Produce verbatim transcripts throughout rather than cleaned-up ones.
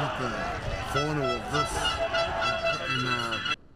at the final of this, and uh,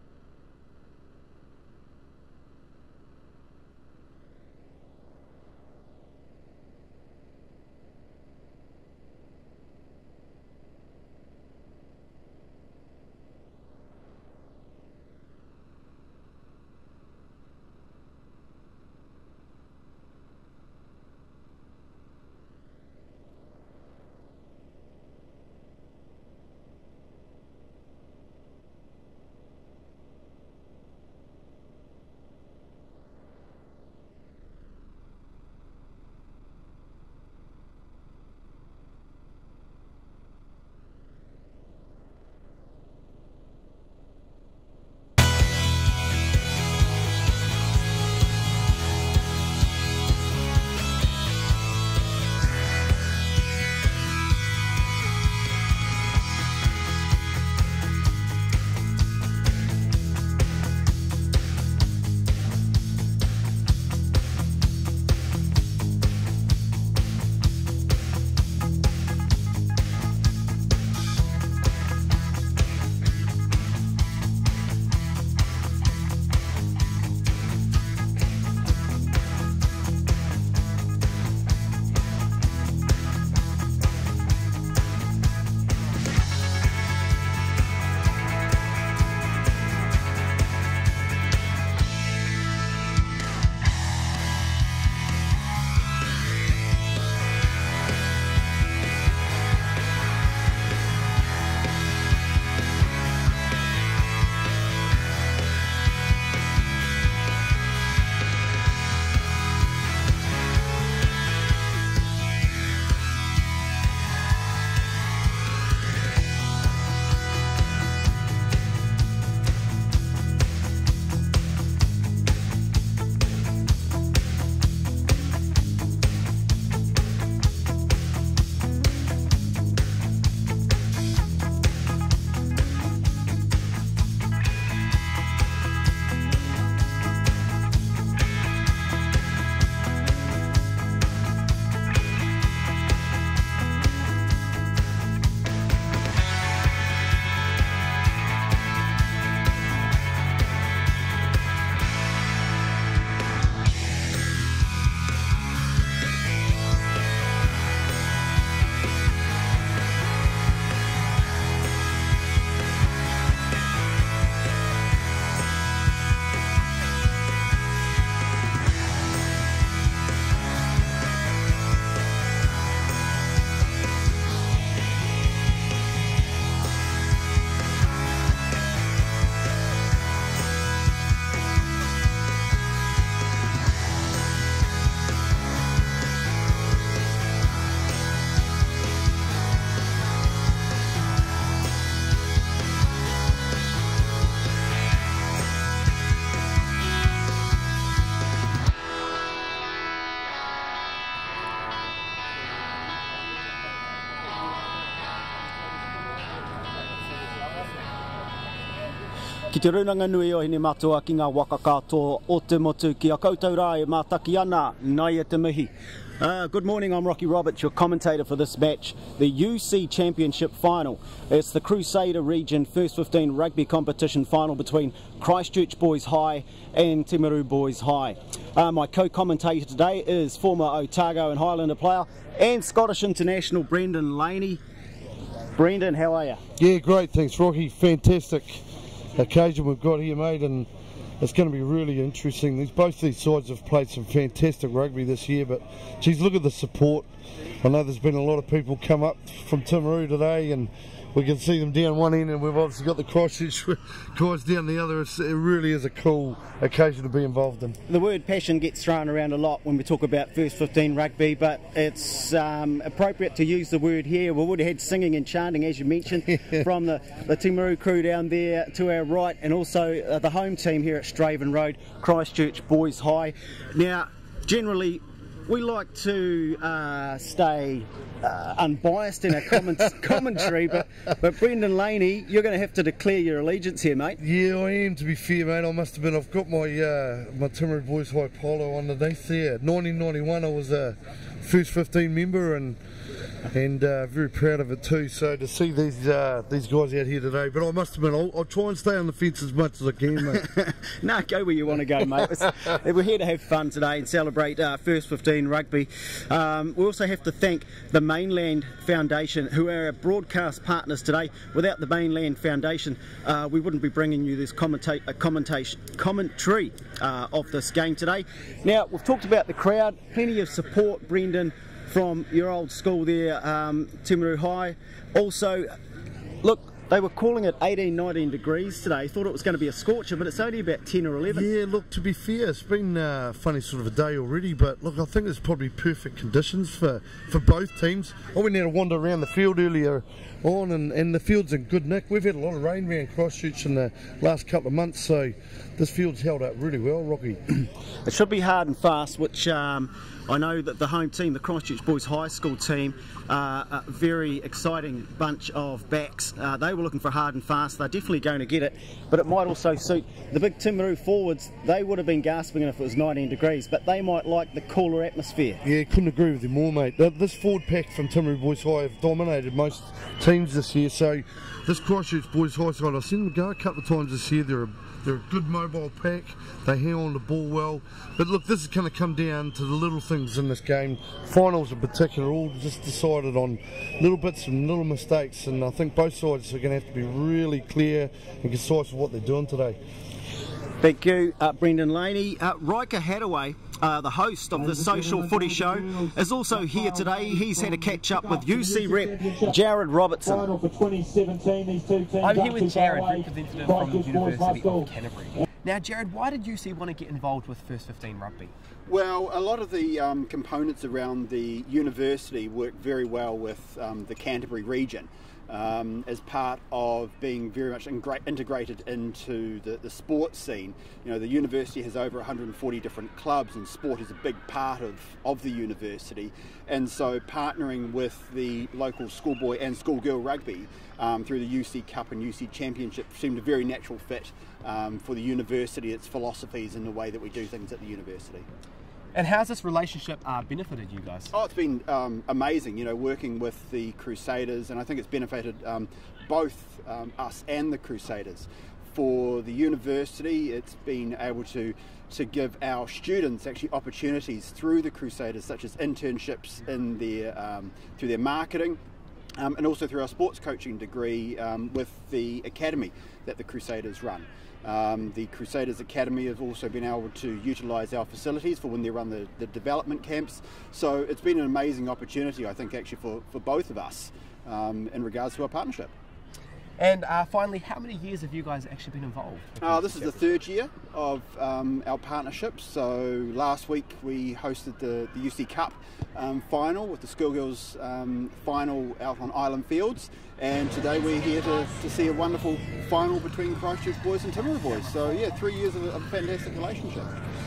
Ki te runanga nui o hini matua ki ngā waka katoa o te motu ki a koutou rā e mātaki ana, nai e te mihi. Uh, good morning, I'm Rocky Roberts, your commentator for this match, the U C Championship Final. It's the Crusader Region First fifteen Rugby Competition Final between Christchurch Boys High and Timaru Boys High. Uh, my co-commentator today is former Otago and Highlander player and Scottish international Brendan Laney. Brendan, how are you? Yeah, great, thanks Rocky, fantastic occasion we've got here, mate, and it's going to be really interesting. These, both these sides have played some fantastic rugby this year, but geez, look at the support. I know there's been a lot of people come up from Timaru today, and we can see them down one end, and we've obviously got the Christchurch guys down the other. It's, it really is a cool occasion to be involved in. The word passion gets thrown around a lot when we talk about First fifteen rugby, but it's um, appropriate to use the word here. We would have had singing and chanting, as you mentioned, from the, the Timaru crew down there to our right, and also uh, the home team here at Straven Road, Christchurch Boys High. Now, generally, we like to uh, stay uh, unbiased in our comment commentary, but, but Brendan Laney, you're going to have to declare your allegiance here, mate. Yeah, I am, to be fair, mate. I must have been, I've got my uh, my Timaru Boys High polo underneath there. nineteen ninety-one I was a First fifteen member, and and uh, very proud of it too. So to see these uh, these guys out here today, but I must admit, I'll, I'll try and stay on the fence as much as I can, mate. No, go where you want to go, mate. It's, we're here to have fun today and celebrate uh, First fifteen Rugby. Um, we also have to thank the Mainland Foundation, who are our broadcast partners today. Without the Mainland Foundation, uh, we wouldn't be bringing you this commenta uh, commentation, commentary uh, of this game today. Now, we've talked about the crowd, plenty of support, Brendan, from your old school there, um, Timaru High. Also, look, they were calling it eighteen, nineteen degrees today. Thought it was going to be a scorcher, but it's only about ten or eleven. Yeah, look, to be fair, it's been a uh, funny sort of a day already, but look, I think it's probably perfect conditions for, for both teams. I went out to wander around the field earlier on, and, and the field's in good nick. We've had a lot of rain around Christchurch in the last couple of months, so this field's held up really well, Rocky. It should be hard and fast, which um, I know that the home team, the Christchurch Boys High School team, uh, a very exciting bunch of backs. Uh, they were looking for hard and fast. They're definitely going to get it, but it might also suit the big Timaru forwards. They would have been gasping if it was nineteen degrees, but they might like the cooler atmosphere. Yeah, couldn't agree with you more, mate. This forward pack from Timaru Boys High have dominated most teams this year, so this Christchurch Boys High side, I've seen them go a couple of times this year. They're a They're a good mobile pack, they hang on the ball well, but look, this is going to come down to the little things in this game. Finals in particular, all just decided on little bits and little mistakes, and I think both sides are going to have to be really clear and concise with what they're doing today. Thank you, uh, Brendan Laney. Uh, Riker Hadaway, uh, the host of the Social Footy Show, is also here today. He's had a catch up with U C rep Jared Robertson. I'm here with Jared, representative from the University of Canterbury. Now, Jared, why did U C want to get involved with First fifteen Rugby? Well, a lot of the um, components around the university work very well with um, the Canterbury region. Um, as part of being very much integrated into the, the sports scene. You know, the university has over one hundred forty different clubs, and sport is a big part of, of the university, and so partnering with the local schoolboy and schoolgirl rugby um, through the U C Cup and U C Championship seemed a very natural fit um, for the university, its philosophies and the way that we do things at the university. And how's this relationship uh, benefited you guys? Oh, it's been um, amazing, you know, working with the Crusaders, and I think it's benefited um, both um, us and the Crusaders. For the university, it's been able to to give our students actually opportunities through the Crusaders, such as internships in their um, through their marketing, um, and also through our sports coaching degree um, with the academy that the Crusaders run. Um, the Crusaders Academy have also been able to utilise our facilities for when they run the, the development camps. So it's been an amazing opportunity, I think, actually for, for both of us um, in regards to our partnership. And uh, finally, how many years have you guys actually been involved? Uh, this is the third year of um, our partnership. So last week we hosted the, the U C Cup um, final with the schoolgirls um, final out on Island Fields, and today we're here to, to see a wonderful final between Christchurch Boys and Timaru Boys. So yeah, three years of a, of a fantastic relationship.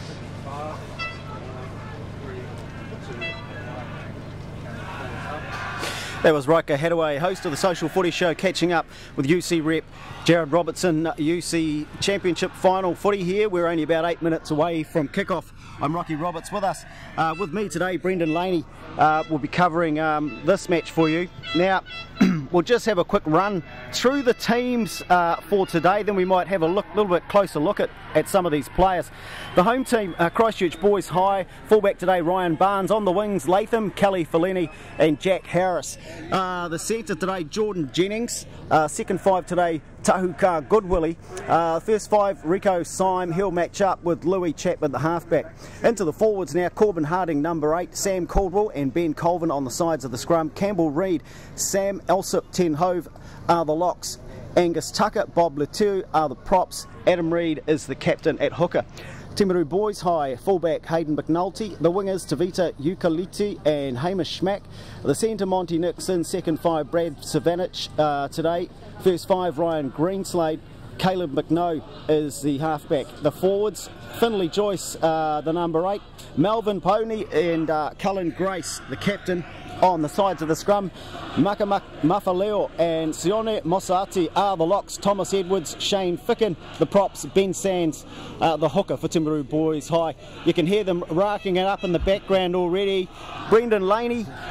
That was Riker Hadaway, host of the Social Footy Show, catching up with U C rep Jared Robertson. U C Championship final footy here. We're only about eight minutes away from kickoff. I'm Rocky Roberts. With us, uh, with me today, Brendan Laney uh, will be covering um, this match for you. Now, we'll just have a quick run through the teams uh, for today, then we might have a look, little bit closer look at, at some of these players. The home team, uh, Christchurch Boys High, fullback today Ryan Barnes, on the wings Latham, Kelly Fellini and Jack Harris. Uh, the centre today Jordan Jennings, uh, second five today Tahuka Goodwillie. Uh, first five Rico Syme, he'll match up with Louis Chapman, the halfback. Into the forwards now, Corbin Harding number eight, Sam Caldwell and Ben Colvin on the sides of the scrum, Campbell Reid, Sam Elsip, Ten Hove are the locks, Angus Tucker, Bob Letiu are the props, Adam Reid is the captain at hooker. Timaru Boys High, fullback Hayden McNulty, the wingers Tavita Ukaliti and Hamish Schmack, the centre Monty Nixon, second five Brad Savanich uh, today, first five Ryan Greenslade, Caleb McNoe is the halfback. The forwards, Finley Joyce, uh, the number eight, Melvin Pony and uh, Cullen Grace, the captain. On the sides of the scrum, Maka Mafaleo and Sione Mosati are the locks, Thomas Edwards, Shane Ficken, the props, Ben Sands, uh, the hooker for Timaru Boys High. You can hear them racking it up in the background already. Brendan Laney,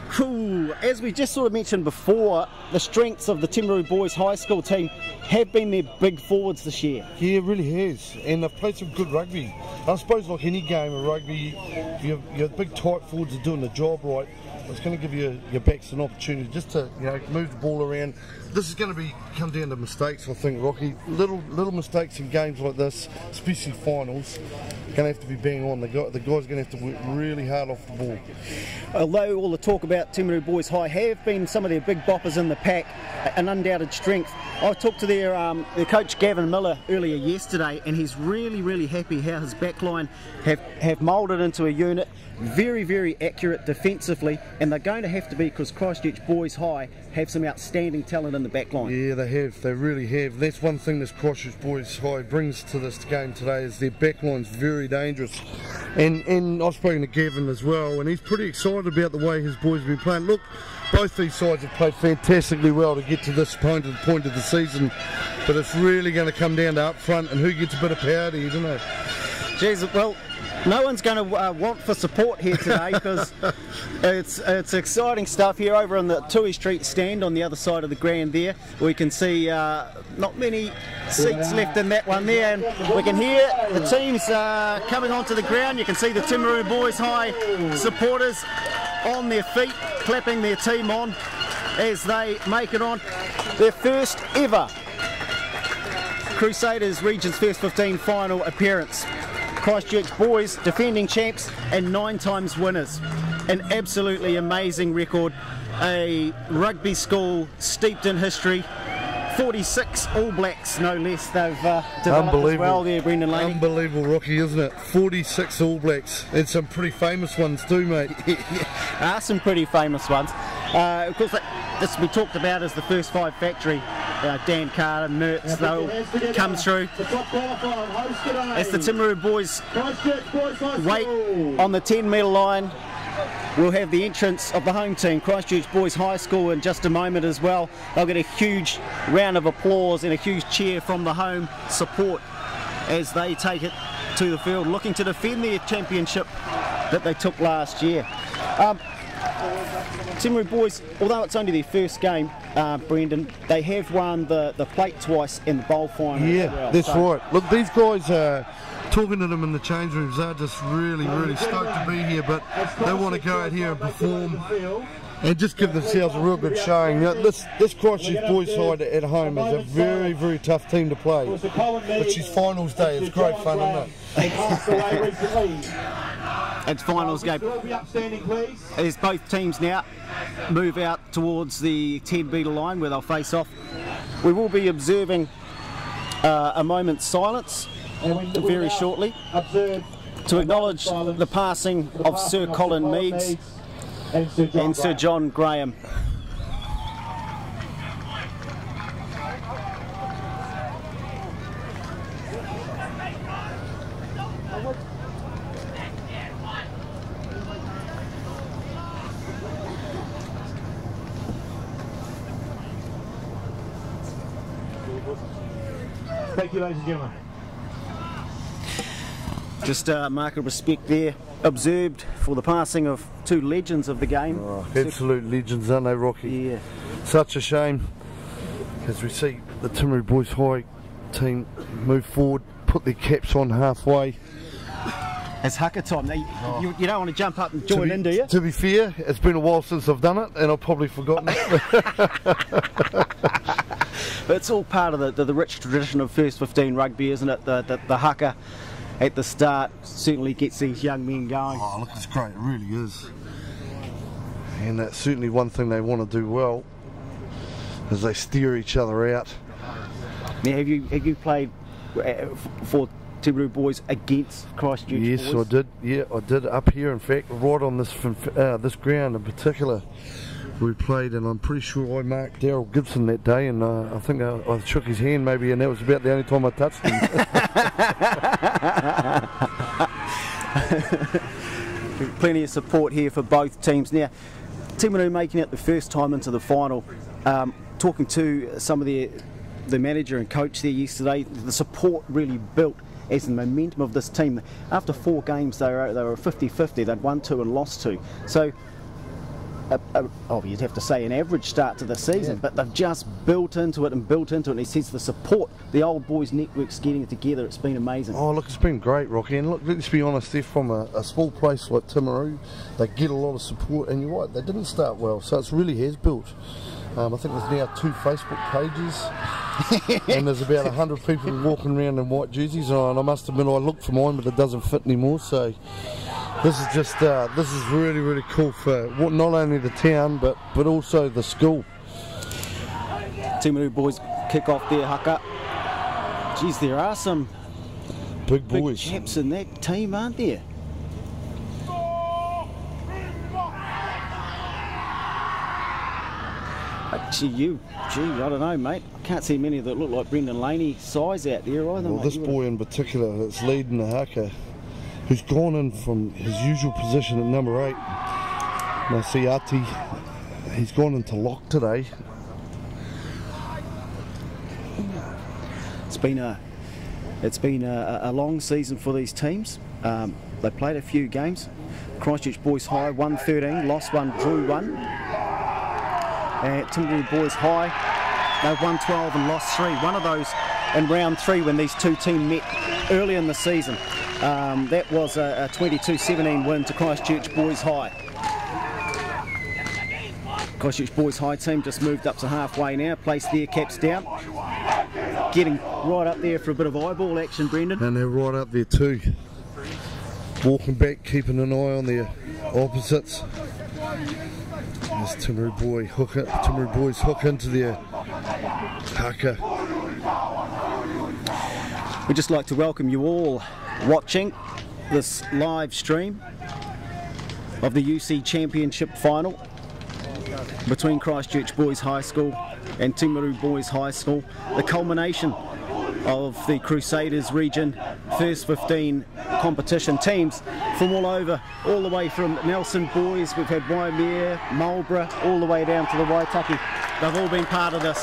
Ooh, as we just sort of mentioned before, the strengths of the Timaru Boys High School team have been their big forwards this year. Yeah, it really has, and they've played some good rugby. I suppose like any game of rugby, if your, your big tight forwards are doing the job right, it's going to give you your backs an opportunity just to, you know, move the ball around. This is going to be come down to mistakes, I think, Rocky. Little little mistakes in games like this, especially finals, going to have to be bang on. The guy, the guys going to have to work really hard off the ball. Although all the talk about Timaru Boys High have been some of their big boppers in the pack, an undoubted strength. I talked to their, um, their coach Gavin Miller earlier yesterday, and he's really, really happy how his backline have, have moulded into a unit. Very, very accurate defensively, and they're going to have to be, because Christchurch Boys High have some outstanding talent in the backline. Yeah, they have. They really have. That's one thing this Christchurch Boys High brings to this game today, is their backline's very dangerous. And and I've spoken to Gavin as well, and he's pretty excited about the way his boys have been playing. Look, both these sides have played fantastically well to get to this point, the point of the season, but it's really going to come down to up front and who gets a bit of power to you, isn't it? Jeez, well, no one's going to uh, want for support here today, because it's it's exciting stuff here over on the Tui Street stand on the other side of the ground there. We can see uh, not many seats left in that one there, and we can hear the teams uh, coming onto the ground. You can see the Timaru Boys High supporters on their feet, clapping their team on as they make it on their first ever Crusaders Region's First fifteen final appearance. Christchurch Boys, defending champs and nine times winners. An absolutely amazing record. A rugby school steeped in history. forty-six All Blacks, no less, they've uh, developed as well there, Brendan Laney. Unbelievable, Rocky, isn't it? forty-six All Blacks, and some pretty famous ones too, mate. Are some pretty famous ones. Uh, of course, this we talked about as the first five factory. Uh, Dan Carter, Mertz, they'll come through. As the Timaru Boys wait on the ten metre line, we'll have the entrance of the home team, Christchurch Boys High School, in just a moment as well. They'll get a huge round of applause and a huge cheer from the home support as they take it to the field, looking to defend their championship that they took last year. Um, Timaru Boys, although it's only their first game, uh, Brendan, they have won the, the plate twice in the bowl final. Yeah, as well. that's so, right. Look, these guys are talking to them in the change rooms. They're just really, really stoked to be here, but they want to go out here and perform and just give themselves a real good showing. Now, this this Christchurch Boys side at home is a very, very tough team to play. Which is finals day. It's great fun, isn't it? It's finals game as both teams now move out towards the ten metre line where they'll face off. We will be observing uh, a moment's silence very shortly to acknowledge the passing of Sir Colin Meads and Sir John Graham. Thank you, ladies and gentlemen. Just a uh, mark of respect there observed for the passing of two legends of the game. Oh, absolute legends, aren't they, Rocky? Yeah. Such a shame as we see the Timaru Boys High team move forward, put their caps on halfway. It's haka time. Now, you, oh. you, you don't want to jump up and join be, in, do you? To be fair, it's been a while since I've done it, and I've probably forgotten it. But it's all part of the, the, the rich tradition of first fifteen rugby, isn't it? The, the, the haka at the start certainly gets these young men going. Oh, look, it's great. It really is. And that's certainly one thing they want to do well, is they steer each other out. Now, have you have you played for Timaru Boys against Christchurch Yes, Boys? I did. Yeah, I did up here. In fact, right on this uh, this ground in particular, we played, and I'm pretty sure I marked Daryl Gibson that day, and uh, I think I, I shook his hand maybe, and that was about the only time I touched him. Plenty of support here for both teams. Now, Timaru making it the first time into the final. Um, talking to some of the the manager and coach there yesterday, the support really built as the momentum of this team. After four games, they were they were fifty fifty. They'd won two and lost two. So a, a, oh, you'd have to say an average start to the season, yeah. but they've just built into it and built into it, and he says the support the old boys network's getting it together, it's been amazing. Oh look, it's been great, Rocky, and look, let's be honest, they're from a, a small place like Timaru, they get a lot of support, and you're right, they didn't start well, so it really has built. Um, I think there's now two Facebook pages and there's about a hundred people walking around in white jerseys, and I must admit I looked for mine but it doesn't fit anymore, so this is just uh, this is really really cool for not only the town but but also the school. Timaru boys kick off there, Haka. Geez, there are some big boys, big chaps in that team, aren't there? Gee, you, gee, I don't know, mate. I can't see many that look like Brendan Laney size out there either. Well, mate. this boy in particular that's leading the Haka, who's gone in from his usual position at number eight. Nasiati, he's gone into lock today. It's been a, it's been a, a long season for these teams. Um, they played a few games. Christchurch Boys High won thirteen, lost one, drew one. Uh, Timaru Boys High, they've won twelve and lost three. One of those in round three when these two teams met early in the season. Um, that was a twenty-two seventeen win to Christchurch Boys High. Christchurch Boys High team just moved up to halfway now, placed their caps down. Getting right up there for a bit of eyeball action, Brendan. And they're right up there too. Walking back, keeping an eye on their opposites. This Timaru boy hook it, Timaru boys hook into their Haka. We'd just like to welcome you all watching this live stream of the U C Championship final between Christchurch Boys High School and Timaru Boys High School, the culmination of the Crusaders region first fifteen competition. Teams from all over, all the way from Nelson Boys, we've had Waimea, Marlborough, all the way down to the Waitaki. They've all been part of this.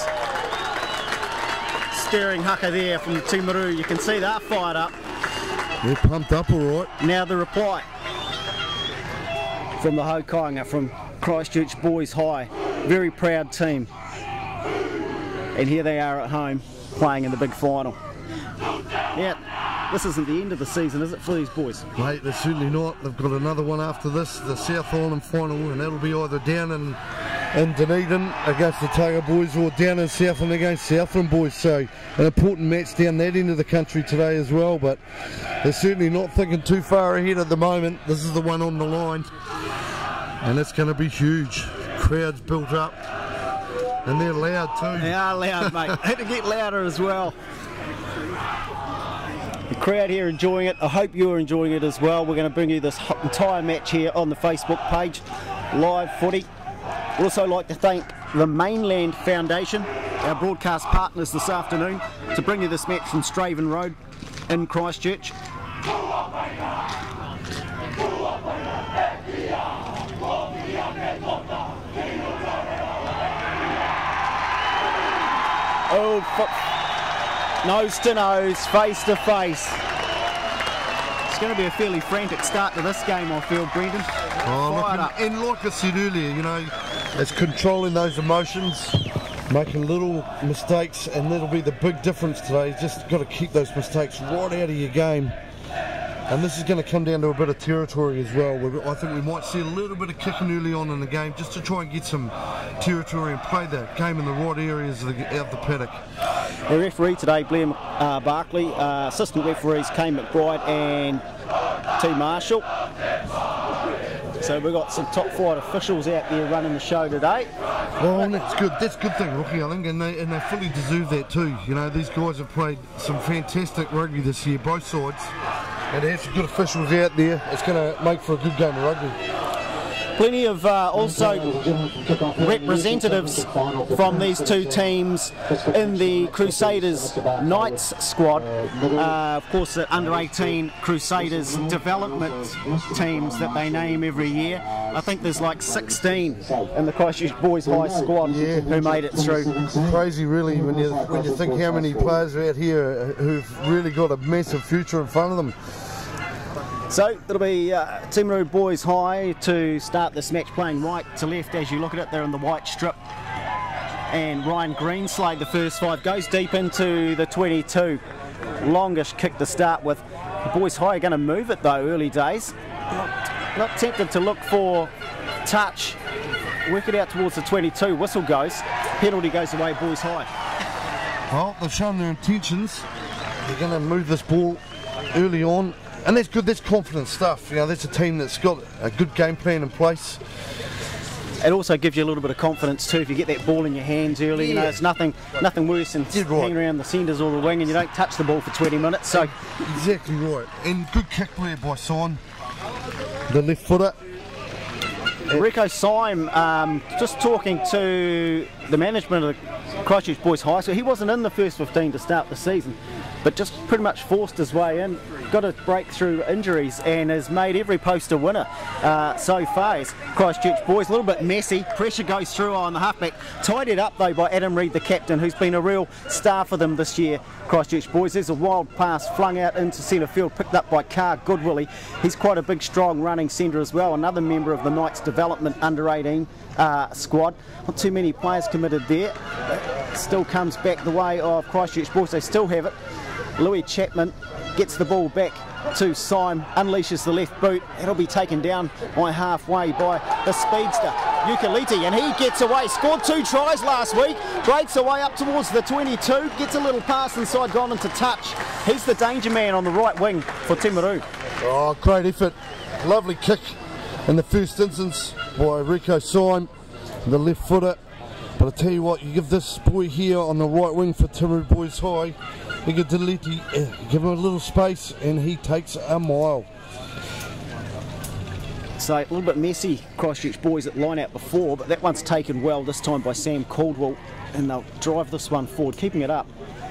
Staring Haka there from Timaru, you can see they're fired up. They're pumped up all right. Now the reply from the Hokainga, from Christchurch Boys High. Very proud team. And here they are at home, playing in the big final. Yeah, this isn't the end of the season, is it, for these boys? Mate, they're certainly not. They've got another one after this, the South Island final, and that'll be either down in, in Dunedin against the Tugger boys or down in Southland against Southland boys. So an important match down that end of the country today as well, but they're certainly not thinking too far ahead at the moment. This is the one on the line, and it's going to be huge. Crowds built up. And they're loud too. They are loud, mate. Had to get louder as well. The crowd here enjoying it. I hope you're enjoying it as well. We're going to bring you this entire match here on the Facebook page, live footy. We'd also like to thank the Mainland Foundation, our broadcast partners this afternoon, to bring you this match from Straven Road in Christchurch. Oh, nose to nose, face to face. It's going to be a fairly frantic start to this game, I feel, Brendan. Oh, look, and, and like I said earlier, you know, it's controlling those emotions, making little mistakes, and that'll be the big difference today. You just got to keep those mistakes right out of your game. And this is going to come down to a bit of territory as well. I think we might see a little bit of kicking early on in the game just to try and get some territory and play the game in the right areas of the, of the paddock. The referee today, Blair uh, Barkley, uh, assistant referees Kane McBride and T Marshall. So we've got some top flight officials out there running the show today. Well, that's good. That's a good thing, Rocky, I think, and they, and they fully deserve that too. You know, these guys have played some fantastic rugby this year, both sides. And to have some good officials out there, it's going to make for a good game of rugby. Plenty of uh, also representatives from these two teams in the Crusaders Knights squad. Uh, of course, the under eighteen Crusaders development teams that they name every year. I think there's like sixteen in the Christchurch Boys High squad yeah. who made it through. Crazy, really, when you when you think how many players are out here who've really got a massive future in front of them. So it'll be uh, Timaru Boys High to start this match, playing right to left as you look at it. They're in the white strip. And Ryan Greenslade, the first five, goes deep into the twenty-two. Longish kick to start with. The Boys High are going to move it though, early days. Not, not tempted to look for touch. Work it out towards the twenty-two. Whistle goes. Penalty goes away, Boys High. Well, they've shown their intentions. They're going to move this ball early on. And that's good, that's confident stuff. You know, that's a team that's got a good game plan in place. It also gives you a little bit of confidence too if you get that ball in your hands early. You know, it's nothing nothing worse than Yeah, right. hanging around the centres or the wing and you don't touch the ball for twenty minutes. So Exactly right. And good kick there by Syme, the left footer. Rico Syme, um, just talking to the management of the Christchurch Boys High, so he wasn't in the first fifteen to start the season, but just pretty much forced his way in, got a breakthrough injuries and has made every post a winner uh, so far. As Christchurch Boys, a little bit messy, pressure goes through on the halfback, tied it up though by Adam Reid, the captain, who's been a real star for them this year. Christchurch Boys, there's a wild pass flung out into centre field, picked up by Carr Goodwillie. He's quite a big strong running centre as well, another member of the Knights development under eighteen uh, squad. Not too many players committed there. Still comes back the way of Christchurch Boys, they still have it. Louis Chapman gets the ball back to Syme, unleashes the left boot. It'll be taken down by halfway by the speedster Ukuliti, and he gets away. Scored two tries last week, breaks away up towards the twenty-two, gets a little pass inside, gone into touch. He's the danger man on the right wing for Timaru. Oh, great effort. Lovely kick in the first instance by Rico Syme, the left footer. But I tell you what, you give this boy here on the right wing for Timaru Boys High, Ukuliti, uh, give him a little space and he takes a mile. So a little bit messy, Christchurch Boys at line out before, but that one's taken well this time by Sam Caldwell, and they'll drive this one forward, keeping it up.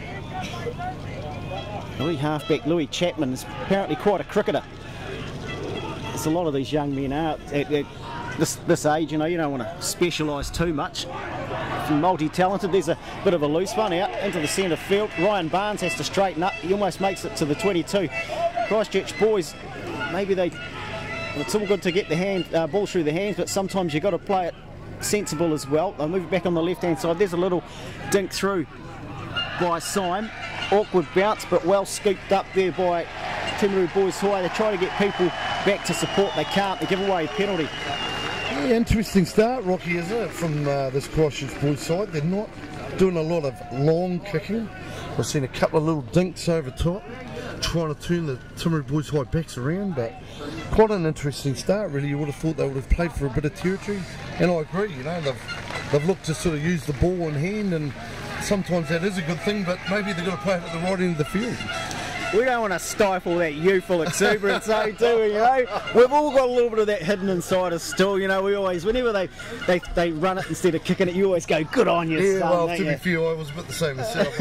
Louis halfback Louis Chapman is apparently quite a cricketer. There's a lot of these young men are at, at this, this age, you know, you don't want to specialise too much. Multi-talented, there's a bit of a loose one out into the centre field. Ryan Barnes has to straighten up, he almost makes it to the twenty-two. Christchurch Boys, maybe they, it's all good to get the hand uh, ball through the hands, but sometimes you've got to play it sensible as well. They'll move it back on the left hand side, there's a little dink through by Syme. Awkward bounce, but well scooped up there by Timaru Boys High. They try to get people back to support, they can't, they give away a penalty. Yeah, interesting start, Rocky, isn't it, from uh, this Christchurch Boys side. They're not doing a lot of long kicking. I've seen a couple of little dinks over top, trying to turn the Timaru Boys High backs around, but quite an interesting start, really. You would have thought they would have played for a bit of territory, and I agree, you know, they've, they've looked to sort of use the ball in hand, and sometimes that is a good thing, but maybe they've got to play it at the right end of the field. We don't want to stifle that youthful exuberance, though, do we? You know, we've all got a little bit of that hidden inside us still. You know, we always, whenever they they, they run it instead of kicking it, you always go, "Good on you, yeah, son." well, don't to you? be fair, I was a bit the same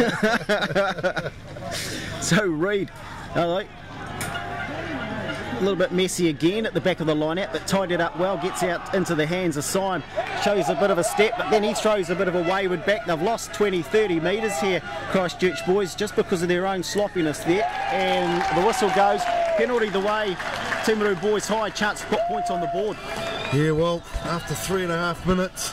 myself. So Reid, I like. A little bit messy again at the back of the line out, but tied it up well, gets out into the hands of Syme, shows a bit of a step, but then he throws a bit of a wayward back. They've lost twenty, thirty metres here, Christchurch Boys, just because of their own sloppiness there, and the whistle goes, penalty the way, Timaru Boys High, chance to put points on the board. Yeah, well, after three and a half minutes,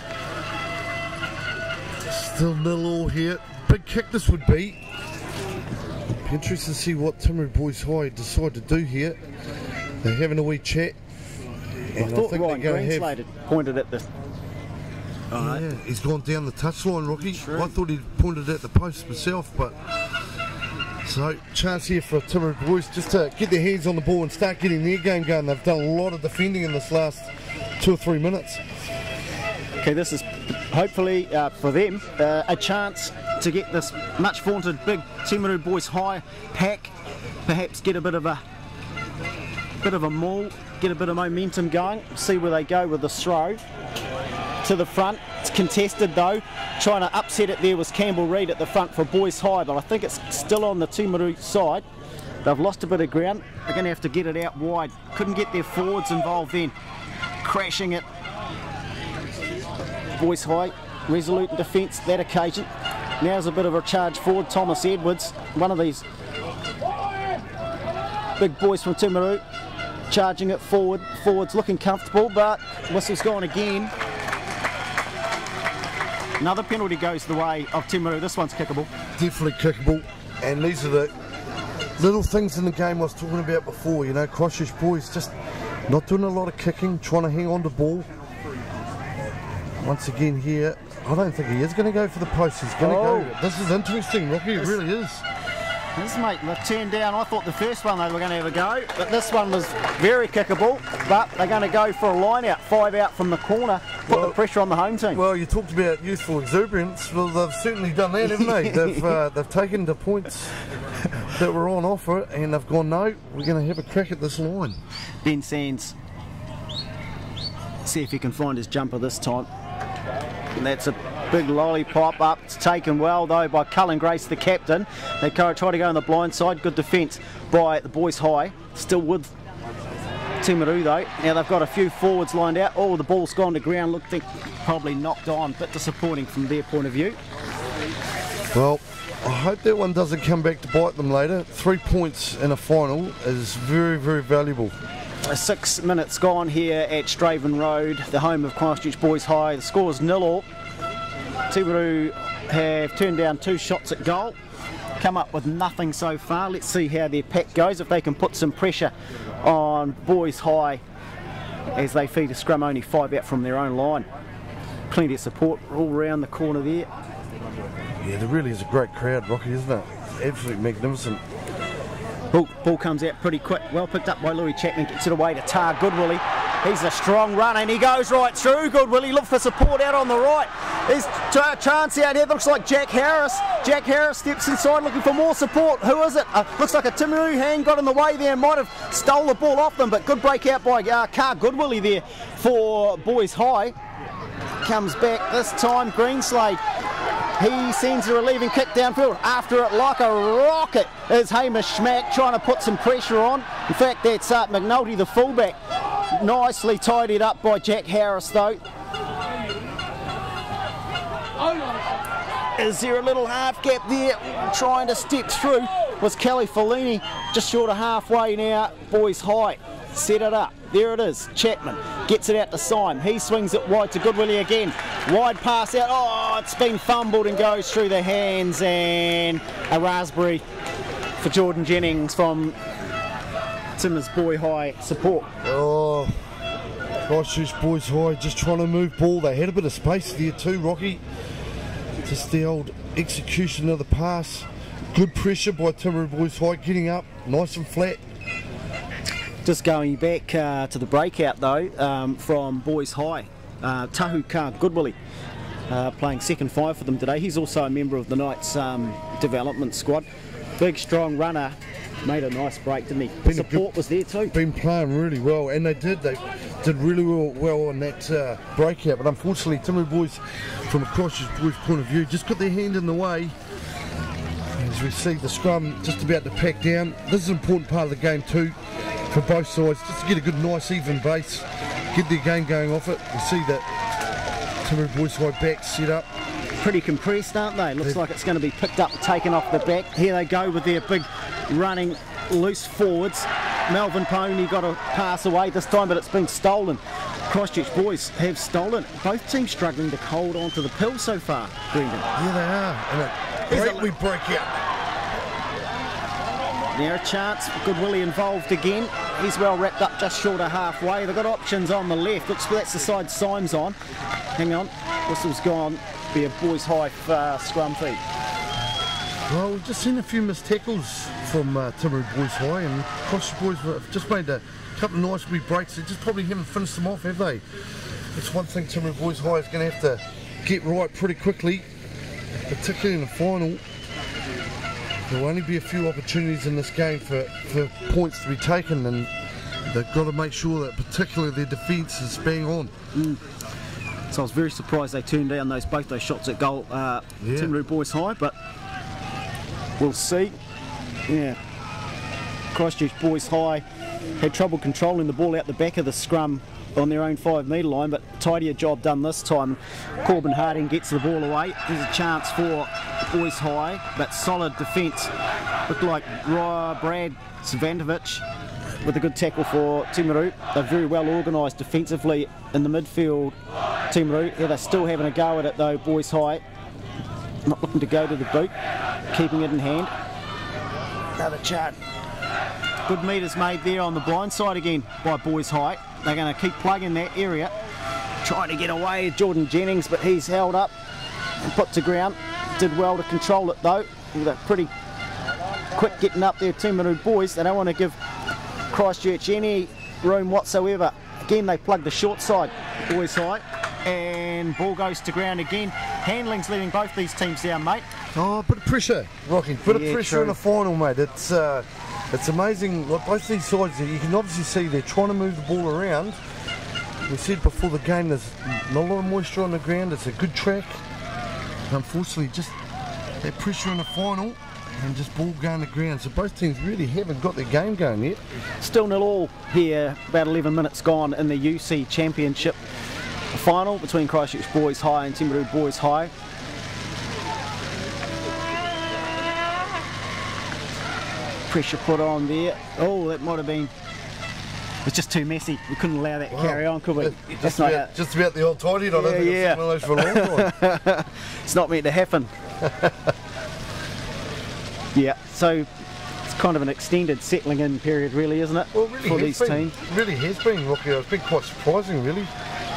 still nil all here. Big kick this would be. Be interested to see what Timaru Boys High decide to do here. They're having a wee chat. And I thought I Ryan Greenslade had pointed at the... Oh, yeah, he's gone down the touchline, Rocky. True. I thought he'd pointed at the post myself, but... So, chance here for Timaru Boys just to get their hands on the ball and start getting their game going. They've done a lot of defending in this last two or three minutes. Okay, this is hopefully uh, for them uh, a chance to get this much vaunted big Timaru Boys High pack, perhaps get a bit of a bit of a maul, get a bit of momentum going, see where they go with the throw to the front. It's contested though, trying to upset it there was Campbell Reid at the front for Boys High, but I think it's still on the Timaru side. They've lost a bit of ground, they're going to have to get it out wide. Couldn't get their forwards involved then, crashing it. Boys High, resolute in defence that occasion. Now's a bit of a charge forward, Thomas Edwards, one of these big boys from Timaru. charging it forward. Forward's looking comfortable, but whistle's gone again. Another penalty goes the way of Timaru. This one's kickable. Definitely kickable. And these are the little things in the game I was talking about before. You know, Christchurch boys just not doing a lot of kicking, trying to hang on to ball. Once again here, I don't think he is going to go for the post. He's going to Oh. go. This is interesting, Rocky. It really is. This mate, they've turned down. I thought the first one they were going to have a go, but this one was very kickable. But they're going to go for a line out, five out from the corner, put Well- the pressure on the home team. Well, you talked about youthful exuberance. Well, they've certainly done that, haven't they? They've uh, they've taken the points that were on offer, and they've gone, no, we're going to have a crack at this line. Ben Sands, see if he can find his jumper this time. And that's a big lollipop up. It's taken well though by Cullen Grace, the captain. They try to go on the blind side. Good defence by the boys high. Still with Timaru though. Now they've got a few forwards lined out. Oh, the ball's gone to ground. Look, think probably knocked on. Bit disappointing from their point of view. Well, I hope that one doesn't come back to bite them later. Three points in a final is very, very valuable. Six minutes gone here at Straven Road, the home of Christchurch Boys High. The score is nil all. Timaru have turned down two shots at goal, come up with nothing so far. Let's see how their pack goes, if they can put some pressure on Boys High as they feed a scrum only five out from their own line. Plenty of support all around the corner there. Yeah, there really is a great crowd, Rocky, isn't it? Absolutely magnificent. Ball, ball comes out pretty quick. Well picked up by Louis Chapman. Gets it away to Tar Goodwillie. He's a strong runner and he goes right through. Goodwillie look for support out on the right. There's a chance out here. Looks like Jack Harris. Jack Harris steps inside looking for more support. Who is it? Uh, looks like a Timaru hand got in the way there. Might have stole the ball off them, but good breakout by uh, Car Goodwillie there for Boys High. Comes back this time. Greenslade. He sends a relieving kick downfield. After it like a rocket is Hamish Schmack trying to put some pressure on. In fact, that's uh, McNulty, the fullback. Nicely tidied up by Jack Harris though. Is there a little half gap there? Trying to step through was Kelly Fellini. Just short of halfway now. Boys High. Set it up. There it is. Chapman gets it out to Syme. He swings it wide to Goodwillie again. Wide pass out. Oh, it's been fumbled and goes through the hands, and a raspberry for Jordan Jennings from Timmers Boy High support. Oh, Christchurch Boys High just trying to move ball. They had a bit of space there too, Rocky. Just the old execution of the pass. Good pressure by Timaru Boys High, getting up nice and flat. Just going back uh, to the breakout though um, from Boys High, uh, Tahu Car Goodwillie uh, playing second five for them today. He's also a member of the Knights um, development squad. Big strong runner, made a nice break, didn't he? Been Support good, was there too. Been playing really well, and they did. They did really well, well on that uh, breakout. But unfortunately, Timaru Boys, from a Christchurch Boys point of view, just got their hand in the way. As we see the scrum just about to pack down. This is an important part of the game too, for both sides, just to get a good, nice, even base, get their game going off it. You see that Timaru Boys High back set up. Pretty compressed, aren't they? Looks like it's going to be picked up and taken off the back. Here they go with their big running loose forwards. Melvin Pony got a pass away this time, but it's been stolen. Christchurch Boys have stolen. Both teams struggling to hold on to the pill so far, Brendan. Yeah, they are. And a greatly break out. There a chance, Goodwillie involved again. He's well wrapped up just short of halfway. They've got options on the left. Looks that's the side Syme's on. Hang on, whistle's gone. Be a Boys High uh, scrum feed. Well, we've just seen a few missed tackles from uh, Timaru Boys High, and Christchurch Boys have just made a couple of nice wee breaks. They just probably haven't finished them off, have they? It's one thing Timaru Boys High is going to have to get right pretty quickly, particularly in the final. There will only be a few opportunities in this game for, for points to be taken, and they've got to make sure that particularly their defence is bang on. Mm. So I was very surprised they turned down those both those shots at goal, uh, yeah. Timaru Boys High, but we'll see. Yeah, Christchurch Boys High had trouble controlling the ball out the back of the scrum on their own five metre line, but tidier job done this time. Corbin Harding gets the ball away. There's a chance for Boys High, but solid defence. Looked like Brad Savanovic with a good tackle for Timaru. They're very well organised defensively in the midfield, Timaru. Yeah, they're still having a go at it though, Boys High. Not looking to go to the boot, keeping it in hand. Another chart. Good meters made there on the blind side again by Boys High. They're going to keep plugging that area, trying to get away Jordan Jennings, but he's held up and put to ground. Did well to control it though. They're pretty quick getting up there, Timaru boys. They don't want to give Christchurch any room whatsoever. Again, they plug the short side, Boys High, and ball goes to ground again. Handling's letting both these teams down, mate. Oh, a bit of pressure, Rocky. Bit Yeah, of pressure true. in the final, mate. It's uh, it's amazing. Look, both these sides, you can obviously see they're trying to move the ball around. We said before the game, there's not a lot of moisture on the ground. It's a good track. Unfortunately, just that pressure in the final and just ball going to ground. So both teams really haven't got their game going yet. Still nil all here, about eleven minutes gone in the U C Championship final between Christchurch Boys High and Timaru Boys High. Pressure put on there. Oh, that might have been... It was just too messy. We couldn't allow that to Wow. carry on, could we? Just, That's not about, how- just about the old tidy. I don't Yeah, think yeah. it's one of those for a long time. It's not meant to happen. Yeah, so it's kind of an extended settling in period, really, isn't it? Well, it really for has these been, teams. really has been, Rocky. It's been quite surprising, really.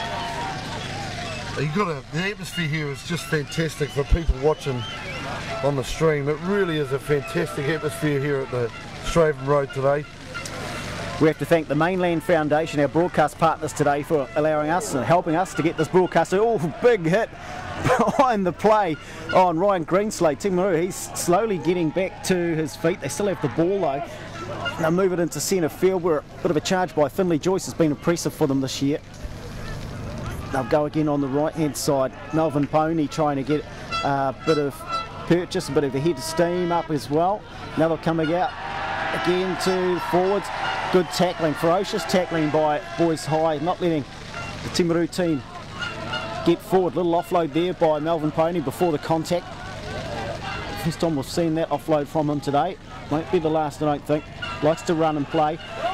You got a, the atmosphere here is just fantastic for people watching on the stream. It really is a fantastic atmosphere here at the Straven Road today. We have to thank the Mainland Foundation, our broadcast partners today, for allowing us and helping us to get this broadcast. Oh, big hit behind the play on Ryan Greenslade. Timaru, he's slowly getting back to his feet. They still have the ball though. Now move it into centre field where a bit of a charge by Finlay Joyce has been impressive for them this year. They'll go again on the right hand side. Melvin Pony trying to get a bit of purchase, a bit of a head of steam up as well. Now they're coming out again to forwards. Good tackling, ferocious tackling by Boys High, not letting the Timaru team get forward. Little offload there by Melvin Pony before the contact. First time we've seen that offload from him today. Won't be the last, I don't think. Likes to run and play.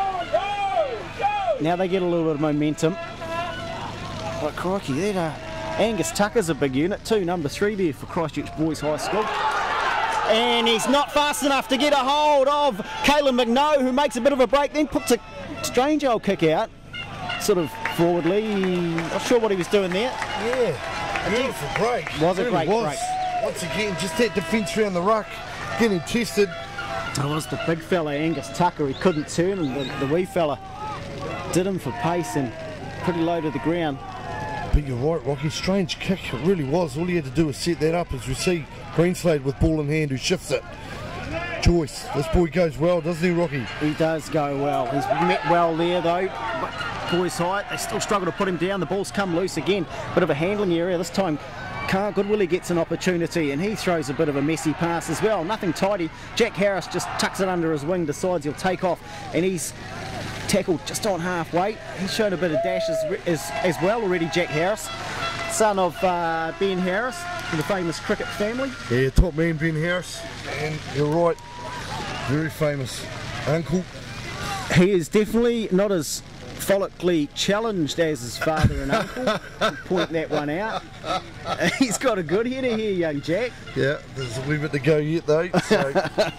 Now they get a little bit of momentum. But crikey, that uh, Angus Tucker's a big unit too, number three there for Christchurch Boys High School. And he's not fast enough to get a hold of Caelan McNoe, who makes a bit of a break, then puts a strange old kick out, sort of forwardly. Not sure what he was doing there. Yeah, a beautiful break. Was a It great was. break. Once again, just that defence around the ruck, getting tested. It was the big fella, Angus Tucker. He couldn't turn, and the, the wee fella did him for pace and pretty low to the ground. But you're right, Rocky, strange kick, it really was. All he had to do was set that up, as we see Greenslade with ball in hand who shifts it. Joyce, this boy goes well, doesn't he, Rocky? He does go well. He's met well there though. But Boys High, they still struggle to put him down. The ball's come loose again. Bit of a handling area. This time Carl Goodwillie gets an opportunity and he throws a bit of a messy pass as well. Nothing tidy. Jack Harris just tucks it under his wing, decides he'll take off, and he's tackled just on halfway. He's shown a bit of dash as, as, as well already, Jack Harris. Son of uh, Ben Harris, from the famous cricket family. Yeah, top man Ben Harris, and you're right, very famous uncle. He is definitely not as follically challenged as his father and uncle. Point that one out. He's got a good header here, young Jack. Yeah, there's a wee bit to go yet though. So.